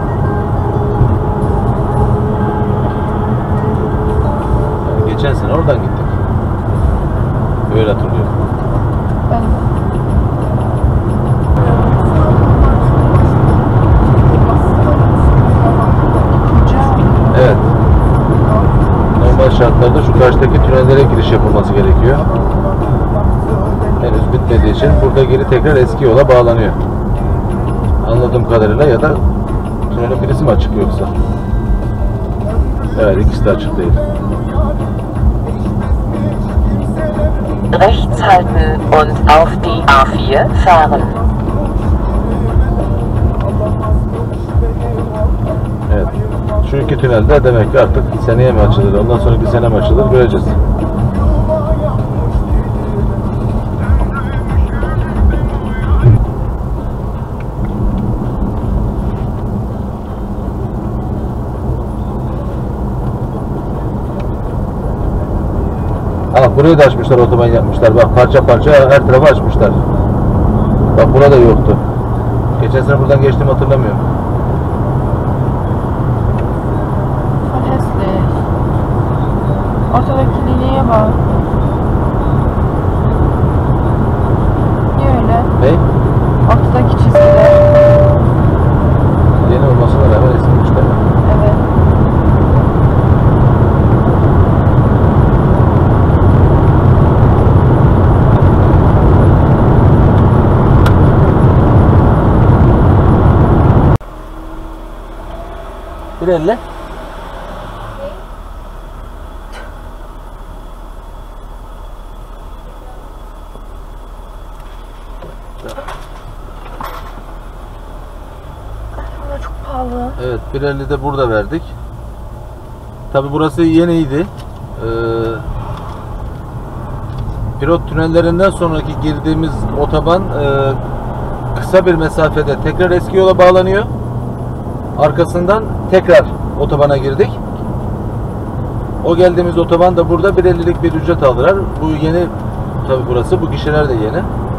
Speaker 2: Yani geçen sene oradan gittik. Öyle hatırlıyorum.
Speaker 5: Ben de.
Speaker 2: Evet. Normal şartlarda şu karşıdaki tünellere giriş yapılması gerekiyor. Henüz bitmediği için burada geri tekrar eski yola bağlanıyor. Anladığım kadarıyla, ya da tünelin birisi mi açık yoksa? Evet, ikisi de açık değil.
Speaker 3: Rechts halten und auf die A vier fahren.
Speaker 2: Evet. Şu iki tünelde demek ki artık seneye mi açılır, ondan sonraki sene mi açılır göreceğiz. Ama burayı da açmışlar, otoban yapmışlar. Bak, parça parça her tarafı açmışlar. Bak, burada yoktu. Geçen sene buradan geçtiğimi hatırlamıyorum.
Speaker 5: Voll hässlich. Ortadaki lineye bak. Niye öyle?
Speaker 2: Ne?
Speaker 5: Ortadaki çizgiler.
Speaker 2: Yeni olmasına rağmen eskimişler.
Speaker 5: Evet.
Speaker 2: Bir elle.
Speaker 5: Burada çok pahalı.
Speaker 2: Evet, bir elli de burada verdik. Tabi burası yeniydi. Ee, pilot tünellerinden sonraki girdiğimiz otoban e, kısa bir mesafede tekrar eski yola bağlanıyor. Arkasından tekrar otobana girdik. O geldiğimiz otoban da burada bir ellilik bir ücret aldılar. Bu yeni, tabi burası, bu gişeler de yeni.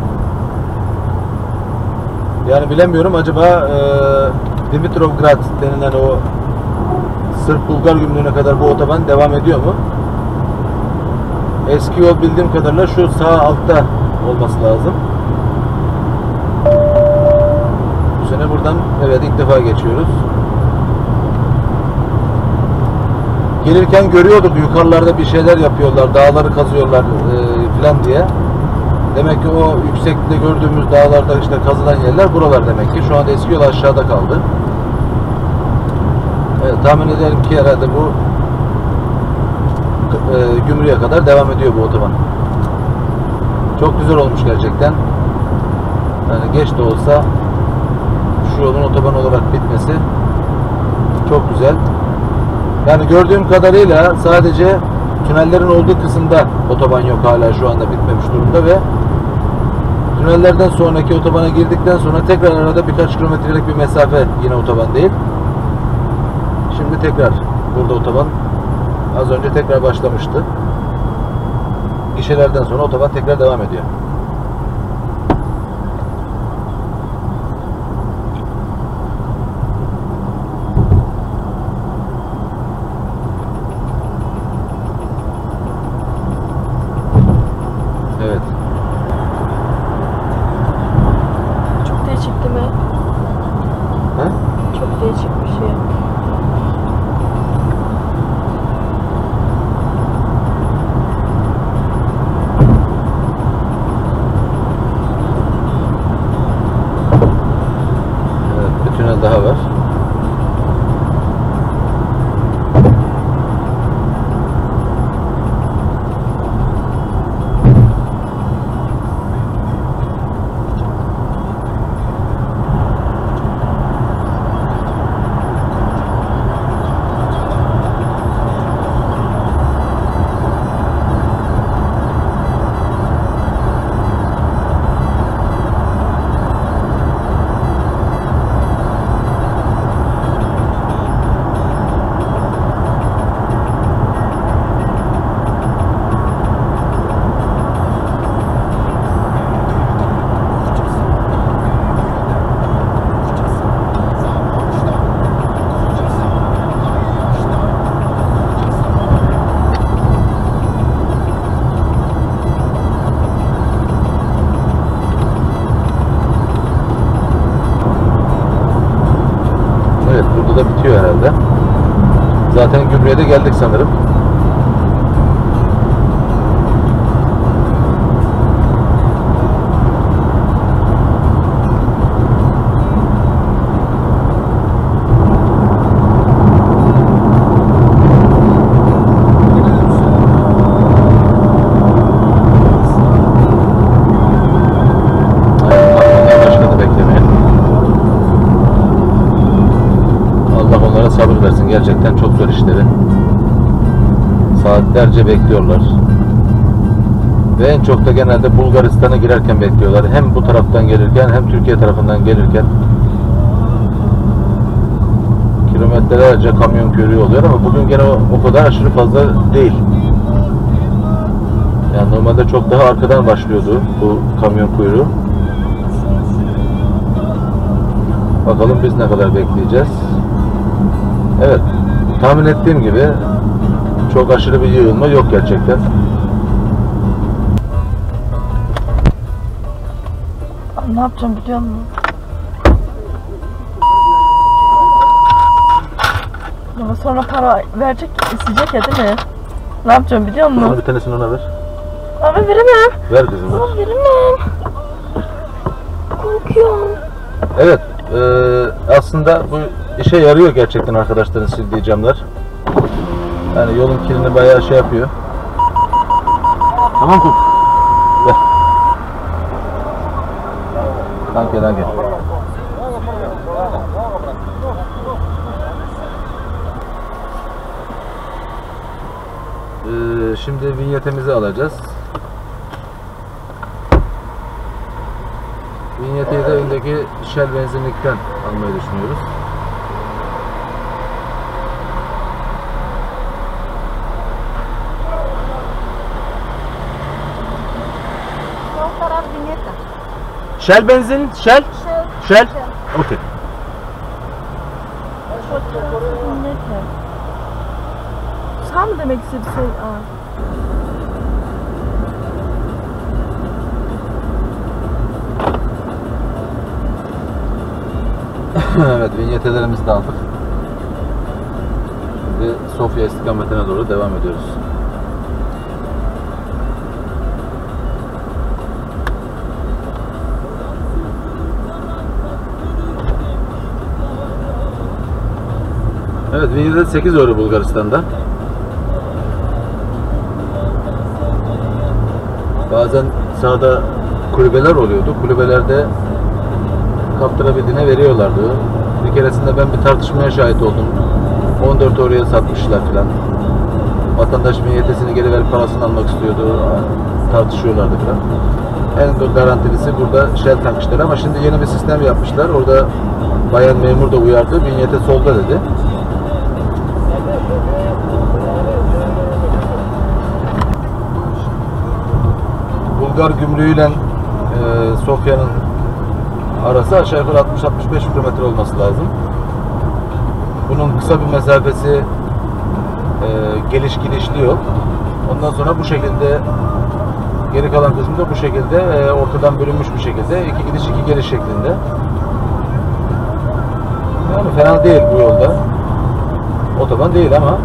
Speaker 2: Yani bilemiyorum, acaba e, Dimitrovgrad denilen o Sırp-Bulgar gümrüğüne kadar bu otoban devam ediyor mu? Eski yol bildiğim kadarıyla şu sağ altta olması lazım. Bu sene buradan evet ilk defa geçiyoruz. Gelirken görüyorduk yukarılarda bir şeyler yapıyorlar, dağları kazıyorlar e, filan diye. Demek ki o yükseklikte gördüğümüz dağlarda işte kazılan yerler buralar demek ki. Şu anda eski yol aşağıda kaldı. Evet, tahmin ederim ki herhalde bu e, Gümrüğe kadar devam ediyor bu otoban. Çok güzel olmuş gerçekten. Yani geç de olsa şu yolun otoban olarak bitmesi çok güzel. Yani gördüğüm kadarıyla sadece tünellerin olduğu kısımda otoban yok, hala şu anda bitmemiş durumda ve tünellerden sonraki otobana girdikten sonra tekrar arada birkaç kilometrelik bir mesafe, yine otoban değil. Şimdi tekrar burada otoban, az önce tekrar başlamıştı. Gişelerden sonra otoban tekrar devam ediyor. Evet.
Speaker 5: Çok değişik değil mi?
Speaker 2: Ha?
Speaker 5: Çok değişik bir şey.
Speaker 2: bekliyor herhalde. Zaten Gümrüğe de geldik sanırım. Sabır versin, gerçekten çok zor işleri. Saatlerce bekliyorlar. Ve en çok da genelde Bulgaristan'a girerken bekliyorlar. Hem bu taraftan gelirken hem Türkiye tarafından gelirken. Kilometrelerce kamyon kuyruğu oluyor ama bugün gene o, o kadar aşırı fazla değil. Yani normalde çok daha arkadan başlıyordu bu kamyon kuyruğu. Bakalım biz ne kadar bekleyeceğiz. Evet, tahmin ettiğim gibi çok aşırı bir yığılma yok gerçekten.
Speaker 5: Ne yapacağım biliyor musun? Ama sonra para verecek, isteyecek ya değil mi? Ne yapacağım biliyor musun?
Speaker 2: Bana bir tanesini ona ver.
Speaker 5: Abi veremem.
Speaker 2: Ver kızım ver.
Speaker 5: Abi veremem. Korkuyorum.
Speaker 2: Evet, e, aslında bu işe yarıyor gerçekten arkadaşların sildiği camlar. Yani yolun kirini bayağı şey yapıyor. Tamam mı? Ver. Danke, danke. Ee, şimdi vinyetimizi alacağız. Vinyeti de öndeki Shell benzinlikten almayı düşünüyoruz. Shell benzin, Shell? Shell? Okey.
Speaker 5: Sağ mı demek istedi şey? Aa.
Speaker 2: Evet, vinyetelerimizi de aldık. Şimdi Sofya istikametine doğru devam ediyoruz. Evet, vinyete sekiz euro Bulgaristan'da. Bazen sağda kulübeler oluyordu. Kulübelerde kaptırabildiğine veriyorlardı. Bir keresinde ben bir tartışmaya şahit oldum. on dört euroya satmışlar filan. Vatandaş vinyetesini geri verip parasını almak istiyordu. Tartışıyorlardı filan. En garantilisi burada Shell tankışları ama şimdi yeni bir sistem yapmışlar. Orada bayan memur da uyardı. Vinyete solda dedi. Bulgar gümrüğüyle e, Sofya'nın arası aşağı yukarı altmış altmış beş kilometre olması lazım. Bunun kısa bir mesafesi e, geliş gidişli yol. Ondan sonra bu şekilde geri kalan kısmı da bu şekilde e, ortadan bölünmüş bir şekilde iki gidiş iki geliş şeklinde. Yani fena değil bu yolda. Otoban değil ama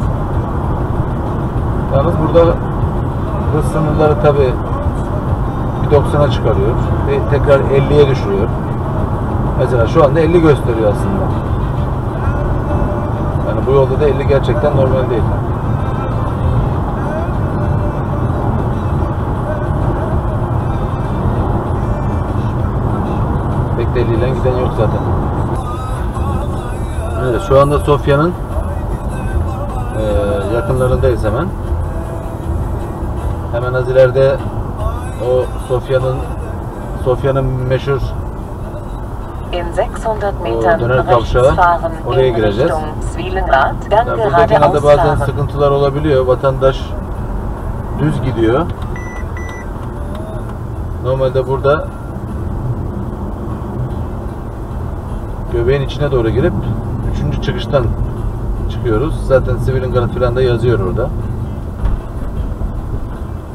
Speaker 2: yalnız burada hız sınırları tabi bir doksana çıkarıyor ve tekrar elliye düşürüyor. Mesela şu anda elli gösteriyor aslında. Yani bu yolda da elli gerçekten normal değil. Pek de elli ile giden yok zaten. Evet, şu anda Sofya'nın e, yakınlarındayız hemen. Hemen az ileride o Sofya'nın Sofya'nın meşhur
Speaker 3: In sechshundert
Speaker 2: o
Speaker 3: Metern
Speaker 2: döner
Speaker 3: rechts
Speaker 2: kavşağı,
Speaker 3: fahren
Speaker 2: oraya
Speaker 3: in
Speaker 2: gireceğiz.
Speaker 3: Richtung Zwielingrat, dann
Speaker 2: Yani burada genelde
Speaker 3: geradeaus
Speaker 2: bazen
Speaker 3: fahren.
Speaker 2: sıkıntılar olabiliyor. Vatandaş düz gidiyor. Normalde burada göbeğin içine doğru girip üçüncü çıkıştan çıkıyoruz. Zaten Zwielingrat falan da yazıyor orada.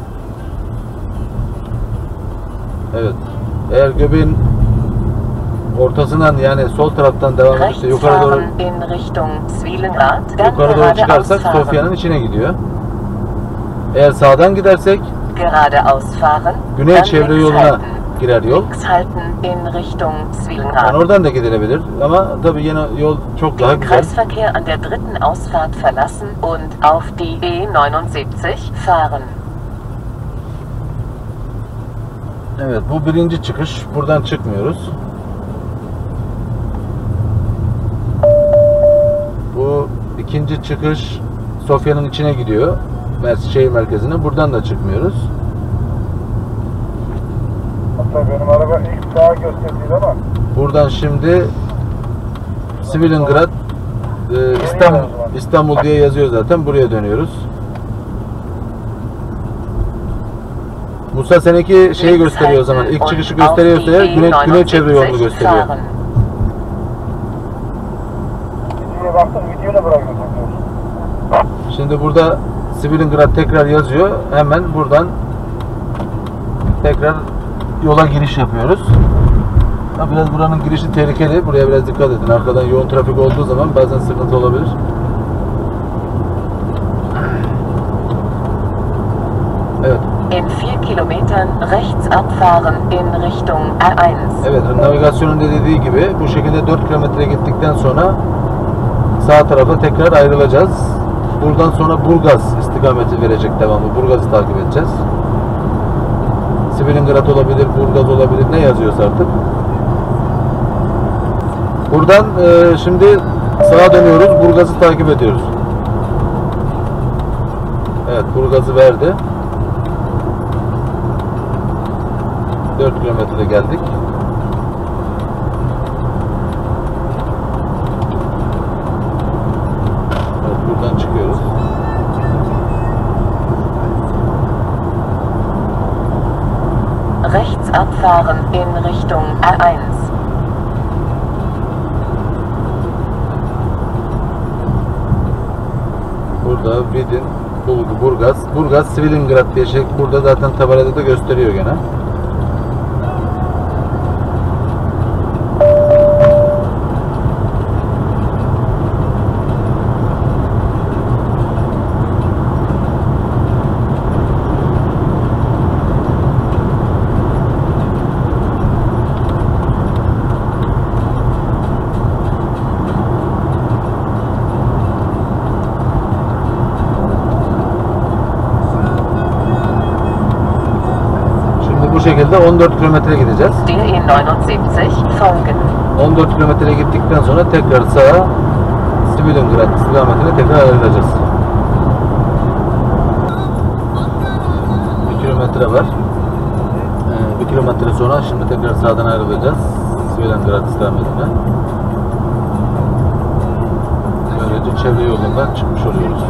Speaker 2: Evet. Eğer göbeğin ortasından yani sol taraftan devam edip
Speaker 3: Rechts
Speaker 2: yukarı doğru
Speaker 3: fahren in Richtung Zwilenrad, dann
Speaker 2: yukarı doğru
Speaker 3: geradeaus
Speaker 2: çıkarsak
Speaker 3: fahren.
Speaker 2: Sofya'nın içine gidiyor. Eğer sağdan gidersek
Speaker 3: Geradeaus fahren,
Speaker 2: güney
Speaker 3: dann
Speaker 2: çevre
Speaker 3: links
Speaker 2: yoluna
Speaker 3: halten.
Speaker 2: girer yol.
Speaker 3: Links halten in Richtung
Speaker 2: Yani
Speaker 3: Zwilenrad.
Speaker 2: oradan da gidilebilir ama tabii yine yol çok daha
Speaker 3: Den
Speaker 2: güzel.
Speaker 3: Kreisverkehr an der dritten Ausfahrt verlassen und auf die E neunundsiebzig fahren.
Speaker 2: Evet, bu birinci çıkış. Buradan çıkmıyoruz. Bu ikinci çıkış Sofya'nın içine gidiyor. Mer- Şehir merkezine. Buradan da çıkmıyoruz.
Speaker 4: Hatta benim araba ilk sağa gösterdiği ama
Speaker 2: Buradan şimdi Zwilengrad e, İstanbul, İstanbul diye yazıyor zaten. Buraya dönüyoruz. Musa seninki şeyi gösteriyor o zaman. İlk çıkışı gösteriyorsa eğer güney, güney çevre yolunu gösteriyor.
Speaker 4: videoya baktım, videoyla bırakıyorsun.
Speaker 2: Şimdi burada Zwilengrad tekrar yazıyor. Hemen buradan tekrar yola giriş yapıyoruz. Ha, biraz buranın girişi tehlikeli. Buraya biraz dikkat edin. Arkadan yoğun trafik olduğu zaman bazen sıkıntı olabilir. Evet.
Speaker 3: In vier Kilometern rechts abfahren in Richtung A eins.
Speaker 2: Evet, navigasyonun da dediği gibi bu şekilde dört kilometre gittikten sonra sağ tarafa tekrar ayrılacağız. Buradan sonra Burgaz istikameti verecek devamı. Burgaz'ı takip edeceğiz. Zwilengrad olabilir, Burgaz olabilir. Ne yazıyorsa artık. Buradan e, şimdi sağa dönüyoruz. Burgaz'ı takip ediyoruz. Evet, Burgaz'ı verdi. dört kilometre geldik. Evet, buradan çıkıyoruz.
Speaker 3: Rechts abfahren in Richtung A eins.
Speaker 2: Burada Vidin, Bulgu, Burgaz. Burgaz, Zwilengrad diye şey burada zaten tabelada da gösteriyor gene. Bu şekilde on dört kilometre gideceğiz.
Speaker 3: Der E neunundsiebzig folgen.
Speaker 2: on dört kilometre gittikten sonra tekrar sağa Zwilengrad istikametine tekrar ayrılacağız. bir kilometre var. Ee, bir kilometre sonra şimdi tekrar sağdan ayrılacağız. Zwilengrad istikametine. Böylece çevre yolundan çıkmış oluyoruz.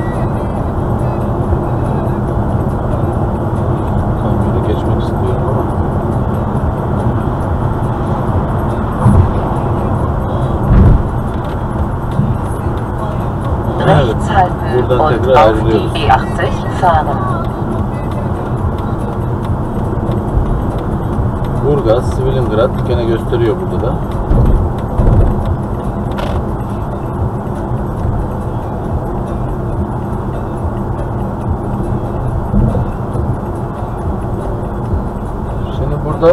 Speaker 2: Geçmek istiyorum ama
Speaker 3: Rechts halten
Speaker 2: buradan
Speaker 3: und
Speaker 2: tekrar
Speaker 3: auf
Speaker 2: ayrılıyoruz.
Speaker 3: die E achtzig fahren.
Speaker 2: Burgaz, Zwilengrad gene gösteriyor burada da. Şimdi burada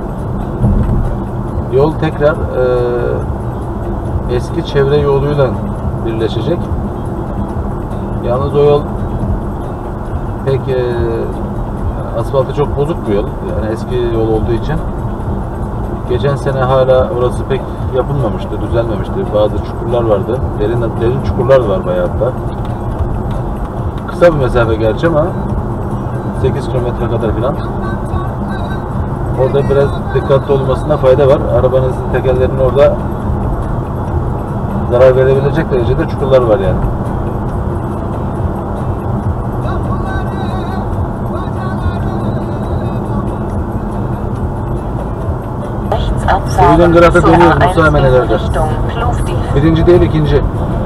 Speaker 2: yol tekrar e, eski çevre yoluyla birleşecek. Yalnız o yol pek e, asfaltı çok bozuk bir yol. Yani eski yol olduğu için. Geçen sene hala orası pek yapılmamıştı, düzelmemişti. Bazı çukurlar vardı. Derin, derin çukurlar var bayağı hatta. Kısa bir mesafe gerçi ama sekiz kilometre kadar falan. Orada biraz dikkatli olmasına fayda var. Arabanızın tekerlerinin orada zarar verebilecek derecede çukurlar var yani. Zwilenggrad'a dönüyoruz Musa Emeneler'de. Birinci değil ikinci.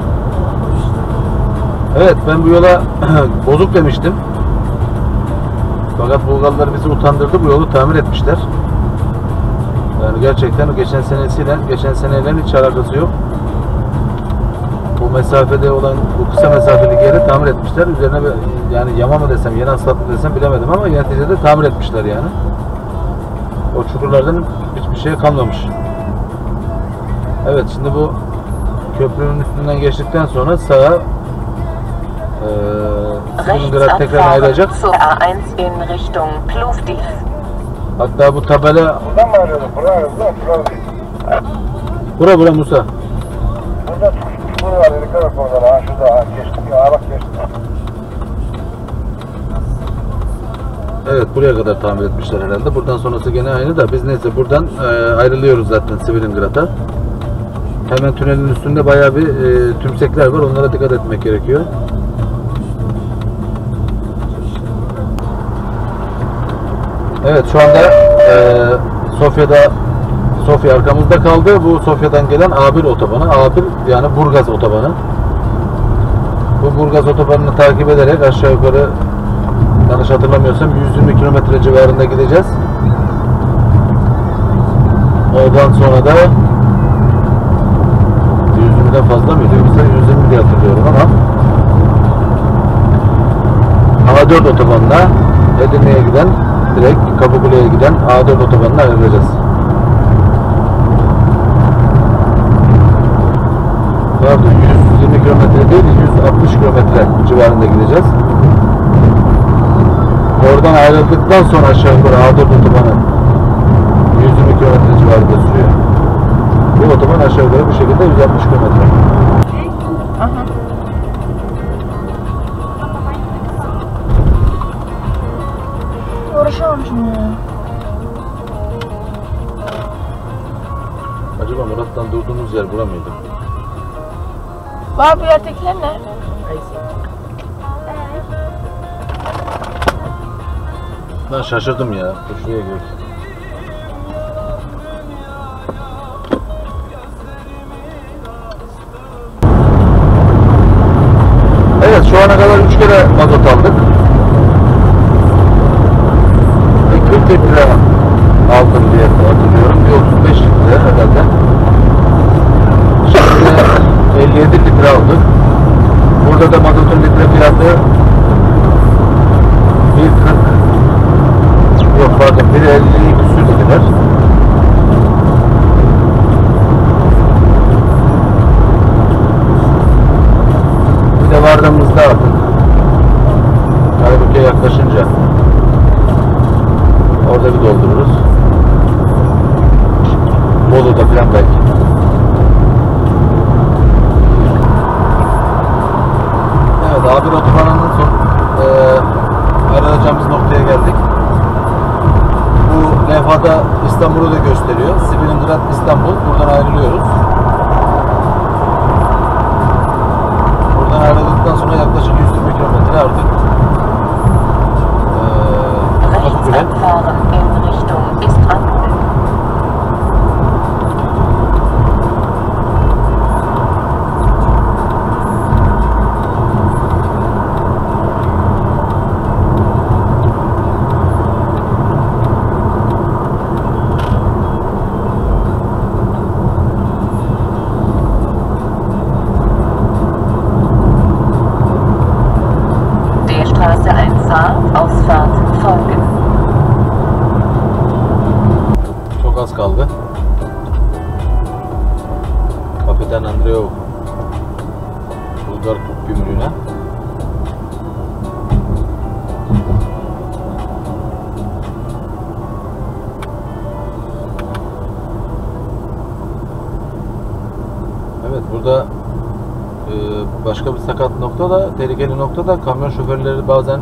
Speaker 2: Evet, ben bu yola bozuk demiştim. Fakat Bulgarlar bizi utandırdı. Bu yolu tamir etmişler. Yani gerçekten geçen senesiyle, geçen seneyle hiç alakası yok. Bu mesafede olan, bu kısa mesafelik yeri tamir etmişler. Üzerine bir, yani yama mı desem, yeni asfalt mı desem bilemedim ama neticede tamir etmişler yani. O çukurlardan hiçbir şey kalmamış. Evet, şimdi bu köprünün üstünden geçtikten sonra sağa Svilengrad tekrar ayrılacak.
Speaker 3: A eins in Richtung Plovdiv.
Speaker 2: Hatta bu tabela
Speaker 4: Buradan mı arıyordun? Buraya arıyordun değil mi? Buraya değil.
Speaker 2: bura bura Musa.
Speaker 4: Burada çukur var. Dikkat et oradan. Ha şurada. Ha geçtik. Ha bak geçtik.
Speaker 2: Evet, buraya kadar tamir etmişler herhalde. Buradan sonrası gene aynı da biz neyse buradan e, ayrılıyoruz zaten Svilengrad'a. Hemen tünelin üstünde bayağı bir e, tümsekler var. Onlara dikkat etmek gerekiyor. Evet, şu anda e, Sofya'da Sofya arkamızda kaldı. Bu Sofya'dan gelen A bir otobanı. A bir yani Burgaz otobanı. Bu Burgaz otobanını takip ederek aşağı yukarı, yanlış hatırlamıyorsam yüz yirmi kilometre civarında gideceğiz. Oradan sonra da yüz yirmiden fazla mıydı yoksa yüz yirmi diye hatırlıyorum ama A dört otobanına, Edirne'ye giden, direkt Kapıkule'ye giden A dört otobanına ayrılacağız. Pardon, yüz yirmi kilometre değil, yüz altmış kilometre civarında gideceğiz. Oradan ayrıldıktan sonra aşağı yukarı A dört otobanı yüz yirmi kilometre civarında sürüyor. Bu otoban aşağı yukarı bir şekilde yüz altmış kilometre.
Speaker 5: Aha. Uğraşamamışım ya.
Speaker 2: Acaba Murat'tan durduğumuz yer bura mıydı?
Speaker 5: Var bu yerdekiler ne?
Speaker 2: Ben şaşırdım ya. Dur şuraya gör. Evet, şu ana kadar üç kere mazot aldık. kırk litre aldım diye hatırlıyorum. Bir otuz beş litre herhalde. Şimdi elli yedi litre aldık. Burada da mazotun litre fiyatı bir kırk, yok pardon, bir elli küsür dediler. Bir de vardığımızda artık Karabük'e yaklaşınca orada bir doldururuz. Bolu'da falan belki. Evet, A bir otobanının son e, ayrılacağımız noktaya geldik. Bu levhada İstanbul'u da gösteriyor. Svilengrad İstanbul. Buradan ayrılıyoruz. Buradan ayrıldıktan sonra yaklaşık yüz yirmi kilometre artık e, Kapıkule.
Speaker 3: Fahren in Richtung Istanbul. Der Straße Einfahrt, Ausfahrt folgen.
Speaker 2: Çok az kaldı. Kapitan Andreev Bulgar gümrüğüne. Evet, burada e, başka bir sakat nokta da, tehlikeli nokta da kamyon şoförleri bazen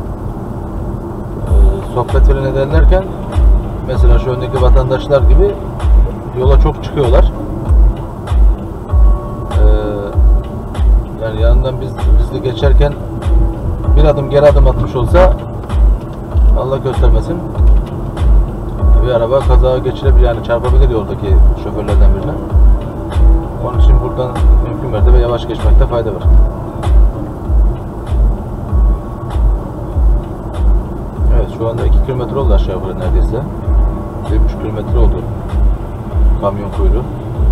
Speaker 2: e, sohbet falan ederlerken mesela şu öndeki vatandaşlar gibi yola çok çıkıyorlar. Ee, yani yanından biz bizli geçerken bir adım geri adım atmış olsa Allah göstermesin bir araba kaza geçirebilir, yani çarpabilir yoldaki şoförlerden birine. Onun için buradan mümkün mertebe yavaş geçmekte fayda var. Evet, şu anda iki kilometre oldu aşağı yukarı neredeyse. bir buçuk kilometre oldu. kamyon kuyruğu.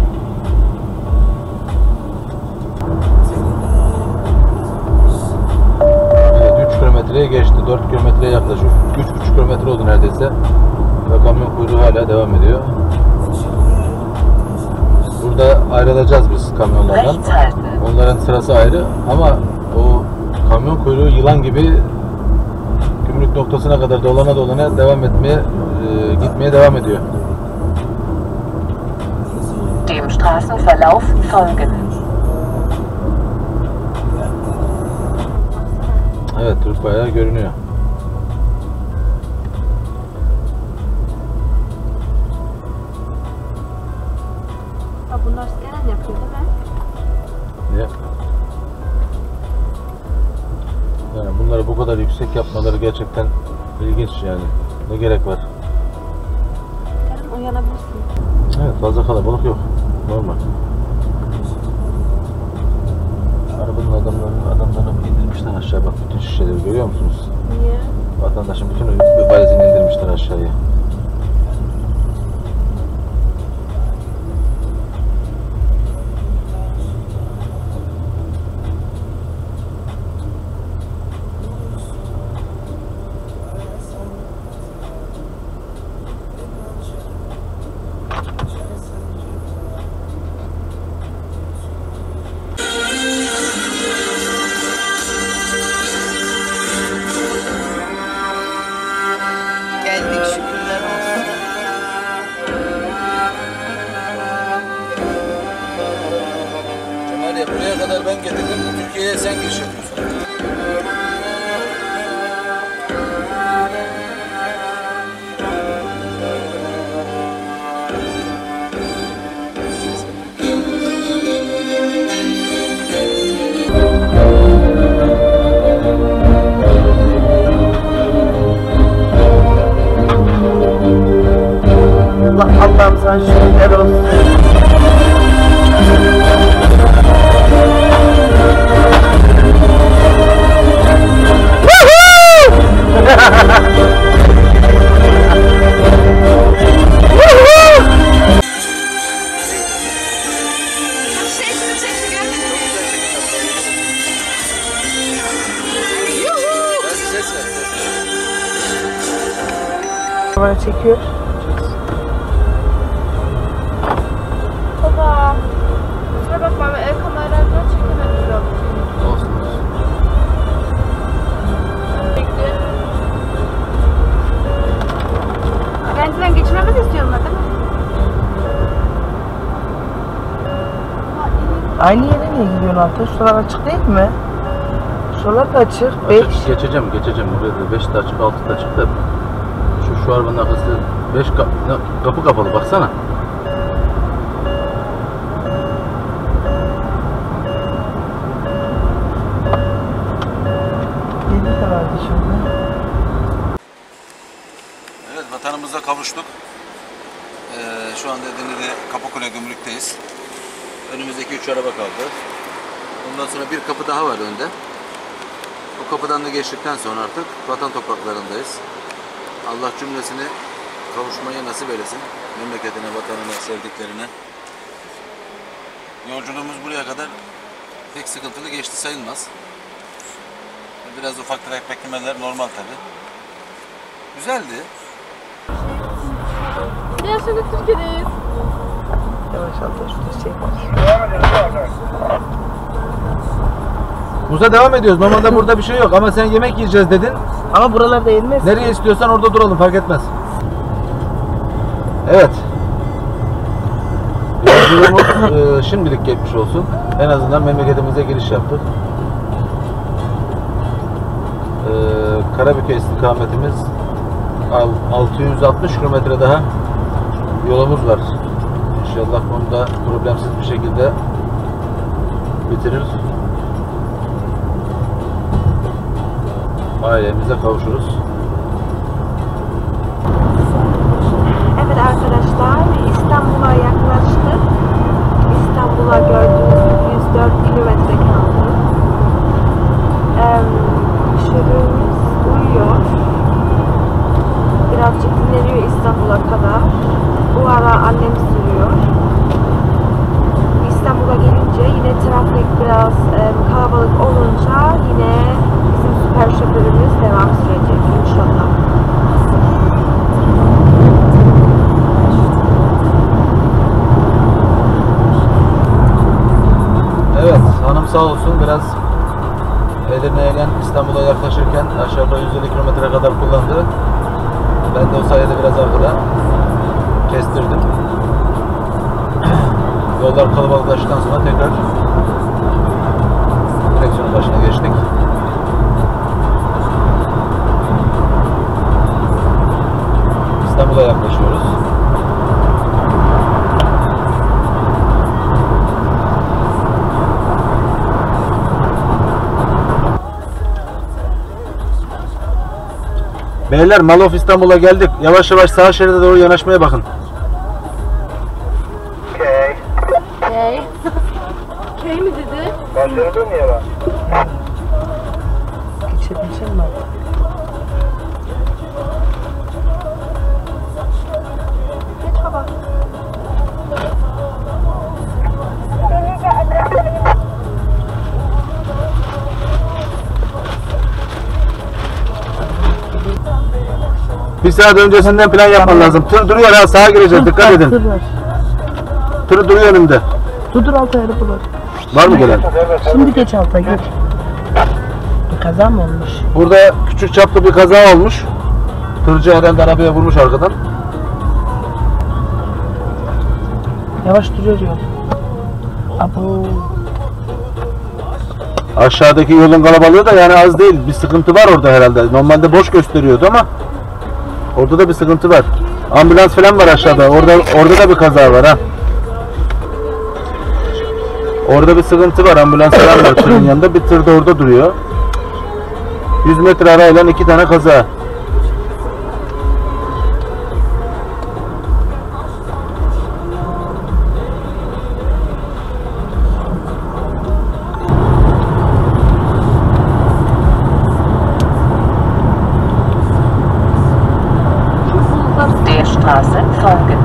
Speaker 2: Evet, üç kilometreye geçti. dört kilometreye yaklaşık. üç buçuk kilometre oldu neredeyse. Ve kamyon kuyruğu hala devam ediyor. Burada ayrılacağız biz kamyonlardan. Onların sırası ayrı ama o kamyon kuyruğu yılan gibi gümrük noktasına kadar dolana dolana devam etmeye, e, gitmeye devam ediyor.
Speaker 3: Dem Straßenverlauf folgen.
Speaker 2: Evet, Türk bayrağı görünüyor.
Speaker 6: Bunlar Seren yapıyor değil mi?
Speaker 2: Ya. Yani bunları bu kadar yüksek yapmaları gerçekten ilginç yani. Ne gerek var?
Speaker 6: Seren uyanabilirsin.
Speaker 2: Evet, fazla kalabalık yok. Normal. Arabanın adamlarını, adamlarını indirmişler aşağı, bak bütün şişeleri görüyor musunuz?
Speaker 6: Niye?
Speaker 2: Vatandaşın bütün valizini indirmişler aşağıya.
Speaker 5: Geldik, şükürler olsun.
Speaker 2: Cemal ya, buraya kadar ben getirdim. Türkiye'ye sen giriş yapıyorsun.
Speaker 5: Allah Allah'ım sana şükürler olsun. Kamera çekiyor.
Speaker 6: Baba. Kusura bakma ama el kameralarından çekemedim.
Speaker 2: Olsun olsun.
Speaker 6: Bekle. Benzinen geçirmemizi istiyorlar değil mi?
Speaker 5: Aynı yere niye gidiyorsun Altan? Şuralar açık değil mi? Şuralar da açık. beş.
Speaker 2: Geçeceğim, geçeceğim. Buraya da beş de açık, altı da açık da. Şu, şu arabanın arkası beş kapı, kapı kapalı, baksana.
Speaker 5: yedi herhalde şimdi.
Speaker 2: Evet, vatanımıza kavuştuk. Ee, şu anda Edirne'de Kapıkule Gümrük'teyiz. Önümüzdeki üç araba kaldı. Ondan sonra bir kapı daha var önde. O kapıdan da geçtikten sonra artık vatan topraklarındayız. Allah cümlesini kavuşmayı nasip eylesin. Memleketine, vatanına, sevdiklerine. Yolculuğumuz buraya kadar pek sıkıntılı geçti sayılmaz. Biraz ufak tefek beklemeler normal tabi. Güzeldi.
Speaker 6: Ya şimdi Türkiye'deyiz.
Speaker 5: Yavaş Altan, şurada şey var.
Speaker 4: Devam edelim.
Speaker 2: Musa, devam ediyoruz. Normalde burada bir şey yok ama sen yemek yiyeceğiz dedin.
Speaker 5: Ama buralarda yenmez.
Speaker 2: Nereye istiyorsan orada duralım, fark etmez. Evet. Yolculuğumuz e, şimdilik geçmiş olsun. En azından memleketimize giriş yaptık. E, Karabük'e istikametimiz altı yüz altmış kilometre daha yolumuz var. İnşallah bunu da problemsiz bir şekilde bitirir. Ailemize kavuşuruz.
Speaker 6: Evet arkadaşlar, İstanbul'a yaklaştık. İstanbul'a gördüğünüz yüz dört kilometre kaldı. Ee, şoförümüz uyuyor. Birazcık dinleniyor İstanbul'a kadar. Bu ara annem sürüyor.
Speaker 1: kalabalık olunca yine bizim süper şoförümüz devam sürecek inşallah.
Speaker 2: Evet, hanım sağ olsun biraz Edirne'yle İstanbul'a yaklaşırken aşağıda yüz elli kilometre kadar kullandı. Ben de o sayede biraz arkada kestirdim. Yollar kalabalıklaştıktan sonra tekrar direksiyonun başına geçtik. İstanbul'a yaklaşıyoruz. Beyler, Malof İstanbul'a geldik. Yavaş yavaş sağ şeride doğru yanaşmaya bakın.
Speaker 4: Okay.
Speaker 1: Key. Key mi dedi?
Speaker 4: Başladın mı ya?
Speaker 5: Geçebilecek mi?
Speaker 1: Geç baba.
Speaker 2: Bir saat öncesinden plan yapman lazım. Tır duruyor ha, sağa gireceğiz, dikkat edin.
Speaker 5: Tır var.
Speaker 2: Tır duruyor önümde.
Speaker 5: Dur alt ayarı bulur.
Speaker 2: Var mı gelen?
Speaker 5: Şimdi geç alta geç. Bir kaza mı olmuş?
Speaker 2: Burada küçük çaplı bir kaza olmuş. Tırcı herhalde arabaya vurmuş arkadan.
Speaker 5: Yavaş duruyor yol. Abo.
Speaker 2: Aşağıdaki yolun kalabalığı da yani az değil. Bir sıkıntı var orada herhalde. Normalde boş gösteriyordu ama orada da bir sıkıntı var. Ambulans falan var aşağıda. Orada orada da bir kaza var ha. Orada bir sıkıntı var. Ambulans falan var tırın yanında. Bir tır da orada duruyor. yüz metre arayla iki tane kaza.
Speaker 3: Der Straße folgen.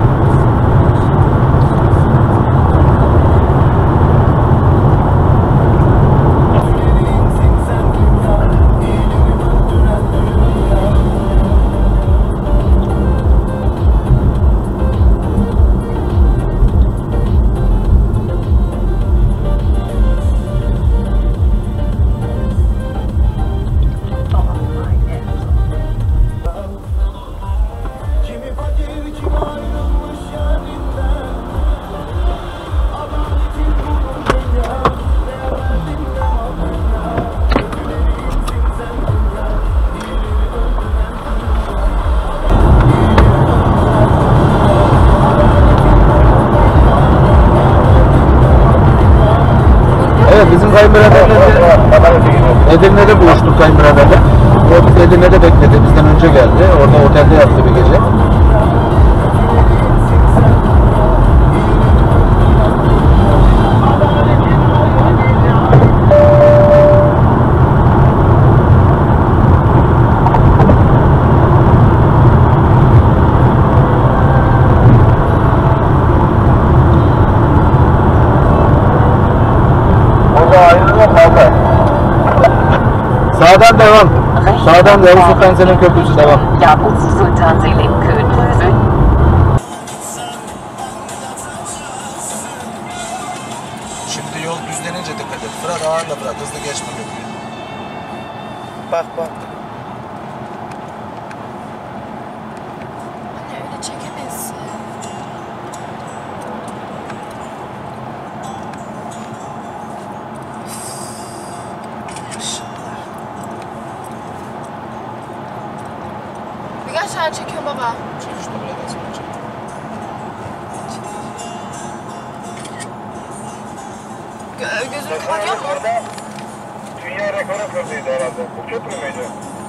Speaker 2: Evet, bizim kayınbiraderle Edirne'de buluştuk kayınbiraderle. O biz Edirne'de bekledi. Bizden önce geldi. Orada otelde yattı bir gece. Sağdan devam. Sağdan Yavuz Sultan Selim Köprüsü devam.
Speaker 3: Yavuz Sultan Selim Köprüsü.
Speaker 2: Şimdi yol düzlenince dikkat et. Fırat ağırla bırak. Hızlı geçme köprüyü.
Speaker 5: Bak bak.
Speaker 8: Anne öyle çekemezsin. Birkaç tane çekiyorum baba.
Speaker 2: Çek işte buradan sonra çek.
Speaker 8: Gö- gözünü kapatıyor mu?
Speaker 4: Dünya rekoru kırdıydı herhalde. Bu köprü müydü?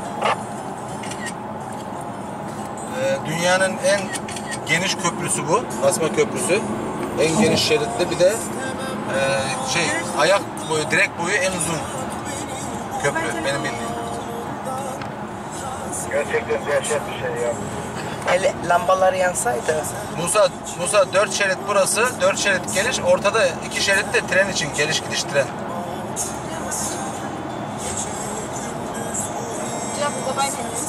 Speaker 2: Ee, dünyanın en geniş köprüsü bu. Basma köprüsü. En geniş şeritli bir de e, şey ayak boyu, direk boyu en uzun köprü benim bildiğim.
Speaker 4: Gerçekten dehşet bir şey ya.
Speaker 5: El lambaları yansaydı.
Speaker 2: Musa, Musa dört şerit burası, dört şerit geliş, ortada iki şerit de tren için, geliş gidiş tren.
Speaker 6: dabei nehmen.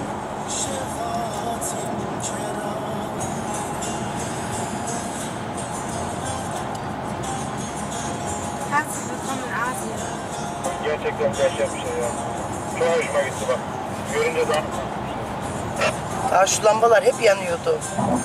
Speaker 6: Herzlich willkommen in Asien.
Speaker 4: Gerçekten dehşet bir şey ya. Çok hoşuma gitti bak. Görünce daha...
Speaker 5: Daha şu lambalar hep yanıyordu.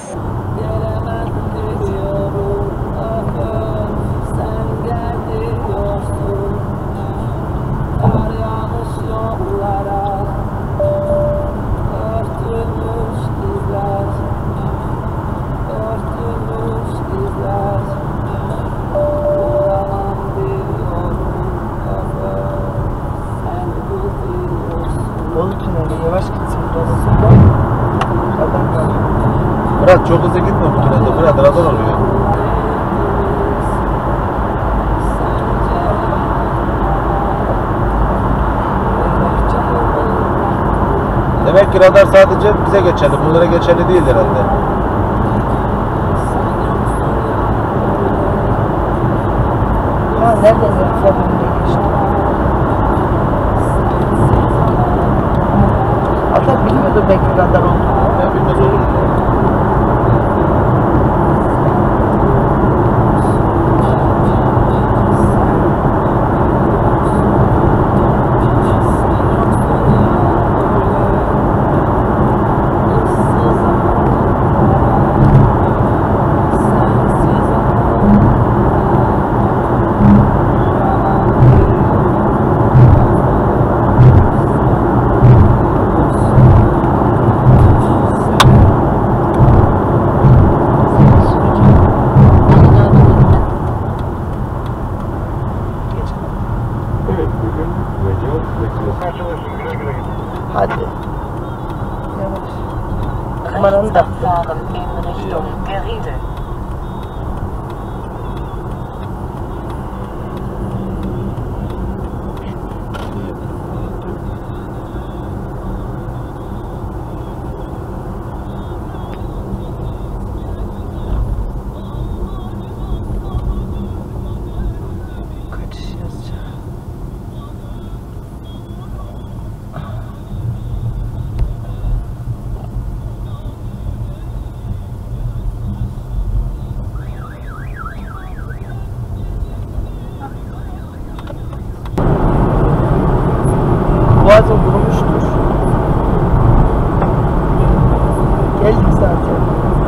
Speaker 5: Bolu tüneli yavaş gitsin burası. Adam var.
Speaker 2: Murat çok hızlı gitme bu tünelde. Murat radar oluyor. Demek ki radar sadece bize geçerli. Bunlara geçerli değil herhalde.
Speaker 5: Ha nereden yapalım diye geçti. Hatta bilmiyordu belki radar olduğunu.
Speaker 2: Ya bilmez olur mu?
Speaker 5: Hadi. Yavaş. Numaranı da.
Speaker 3: Fahren in Richtung Gerede.
Speaker 5: Kaçış yazacağım. Boğazım kurumuştur. Geldik zaten.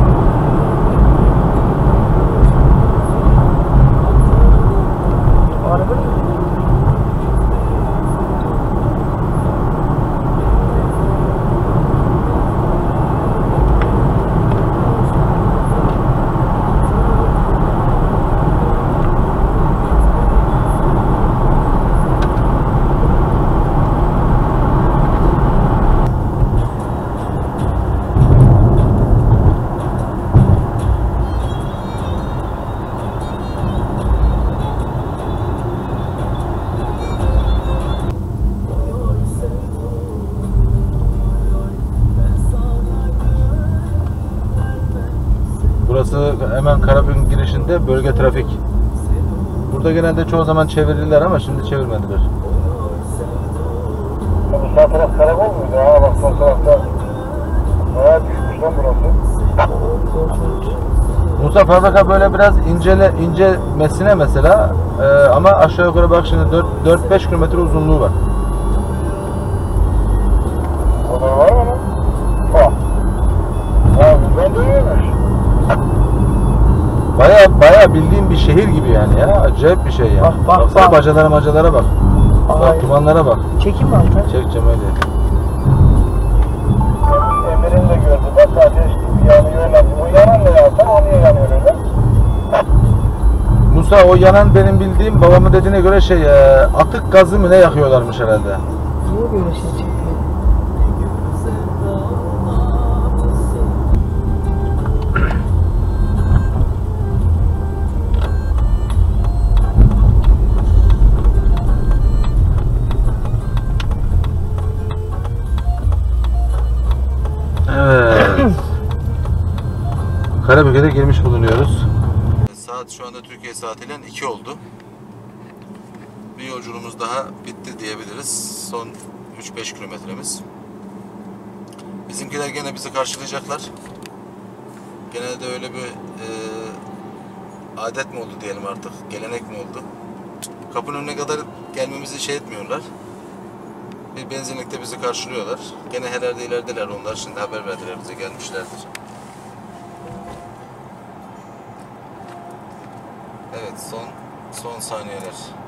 Speaker 5: O araba mı?
Speaker 2: Burası hemen Karabük girişinde bölge trafik. Burada genelde çoğu zaman çevirirler ama şimdi çevirmediler.
Speaker 4: Bu sağ taraf karakol muydu? Ha bak sol tarafta. Bayağı düşmüş lan burası.
Speaker 2: Musa fabrika böyle biraz incele, ince mesine mesela e, ama aşağı yukarı bak şimdi dört beş kilometre uzunluğu var.
Speaker 4: O da var mı lan? Bak. Ha buradan dönüyormuş.
Speaker 2: Baya baya bildiğin bir şehir gibi yani ya. Acayip bir şey ya.
Speaker 5: Bak, bak,
Speaker 2: Baksana
Speaker 5: bak.
Speaker 2: bacalara macalara bak. Bak
Speaker 5: Ay.
Speaker 2: dumanlara bak.
Speaker 5: Çekim altı.
Speaker 2: Çek Cemali.
Speaker 4: Emir'in de gördü. Bak ateş gibi yanıyor lan. O yanan ne yapsan o niye yanıyor öyle?
Speaker 2: Musa o yanan benim bildiğim babamın dediğine göre şey e, atık gazı mı ne yakıyorlarmış herhalde.
Speaker 5: Niye böyle şey çekiyor?
Speaker 2: Evet. Karabük'e de girmiş bulunuyoruz. Saat şu anda Türkiye saatiyle iki oldu. Bir yolculuğumuz daha bitti diyebiliriz. Son üç beş kilometremiz. Bizimkiler gene bizi karşılayacaklar. Genelde öyle bir e, adet mi oldu diyelim artık, gelenek mi oldu? Kapının önüne kadar gelmemizi şey etmiyorlar. Bir benzinlikte bizi karşılıyorlar. Gene herhalde ilerideler onlar. Şimdi haber verdiler bize, gelmişlerdir. Evet, son son saniyeler.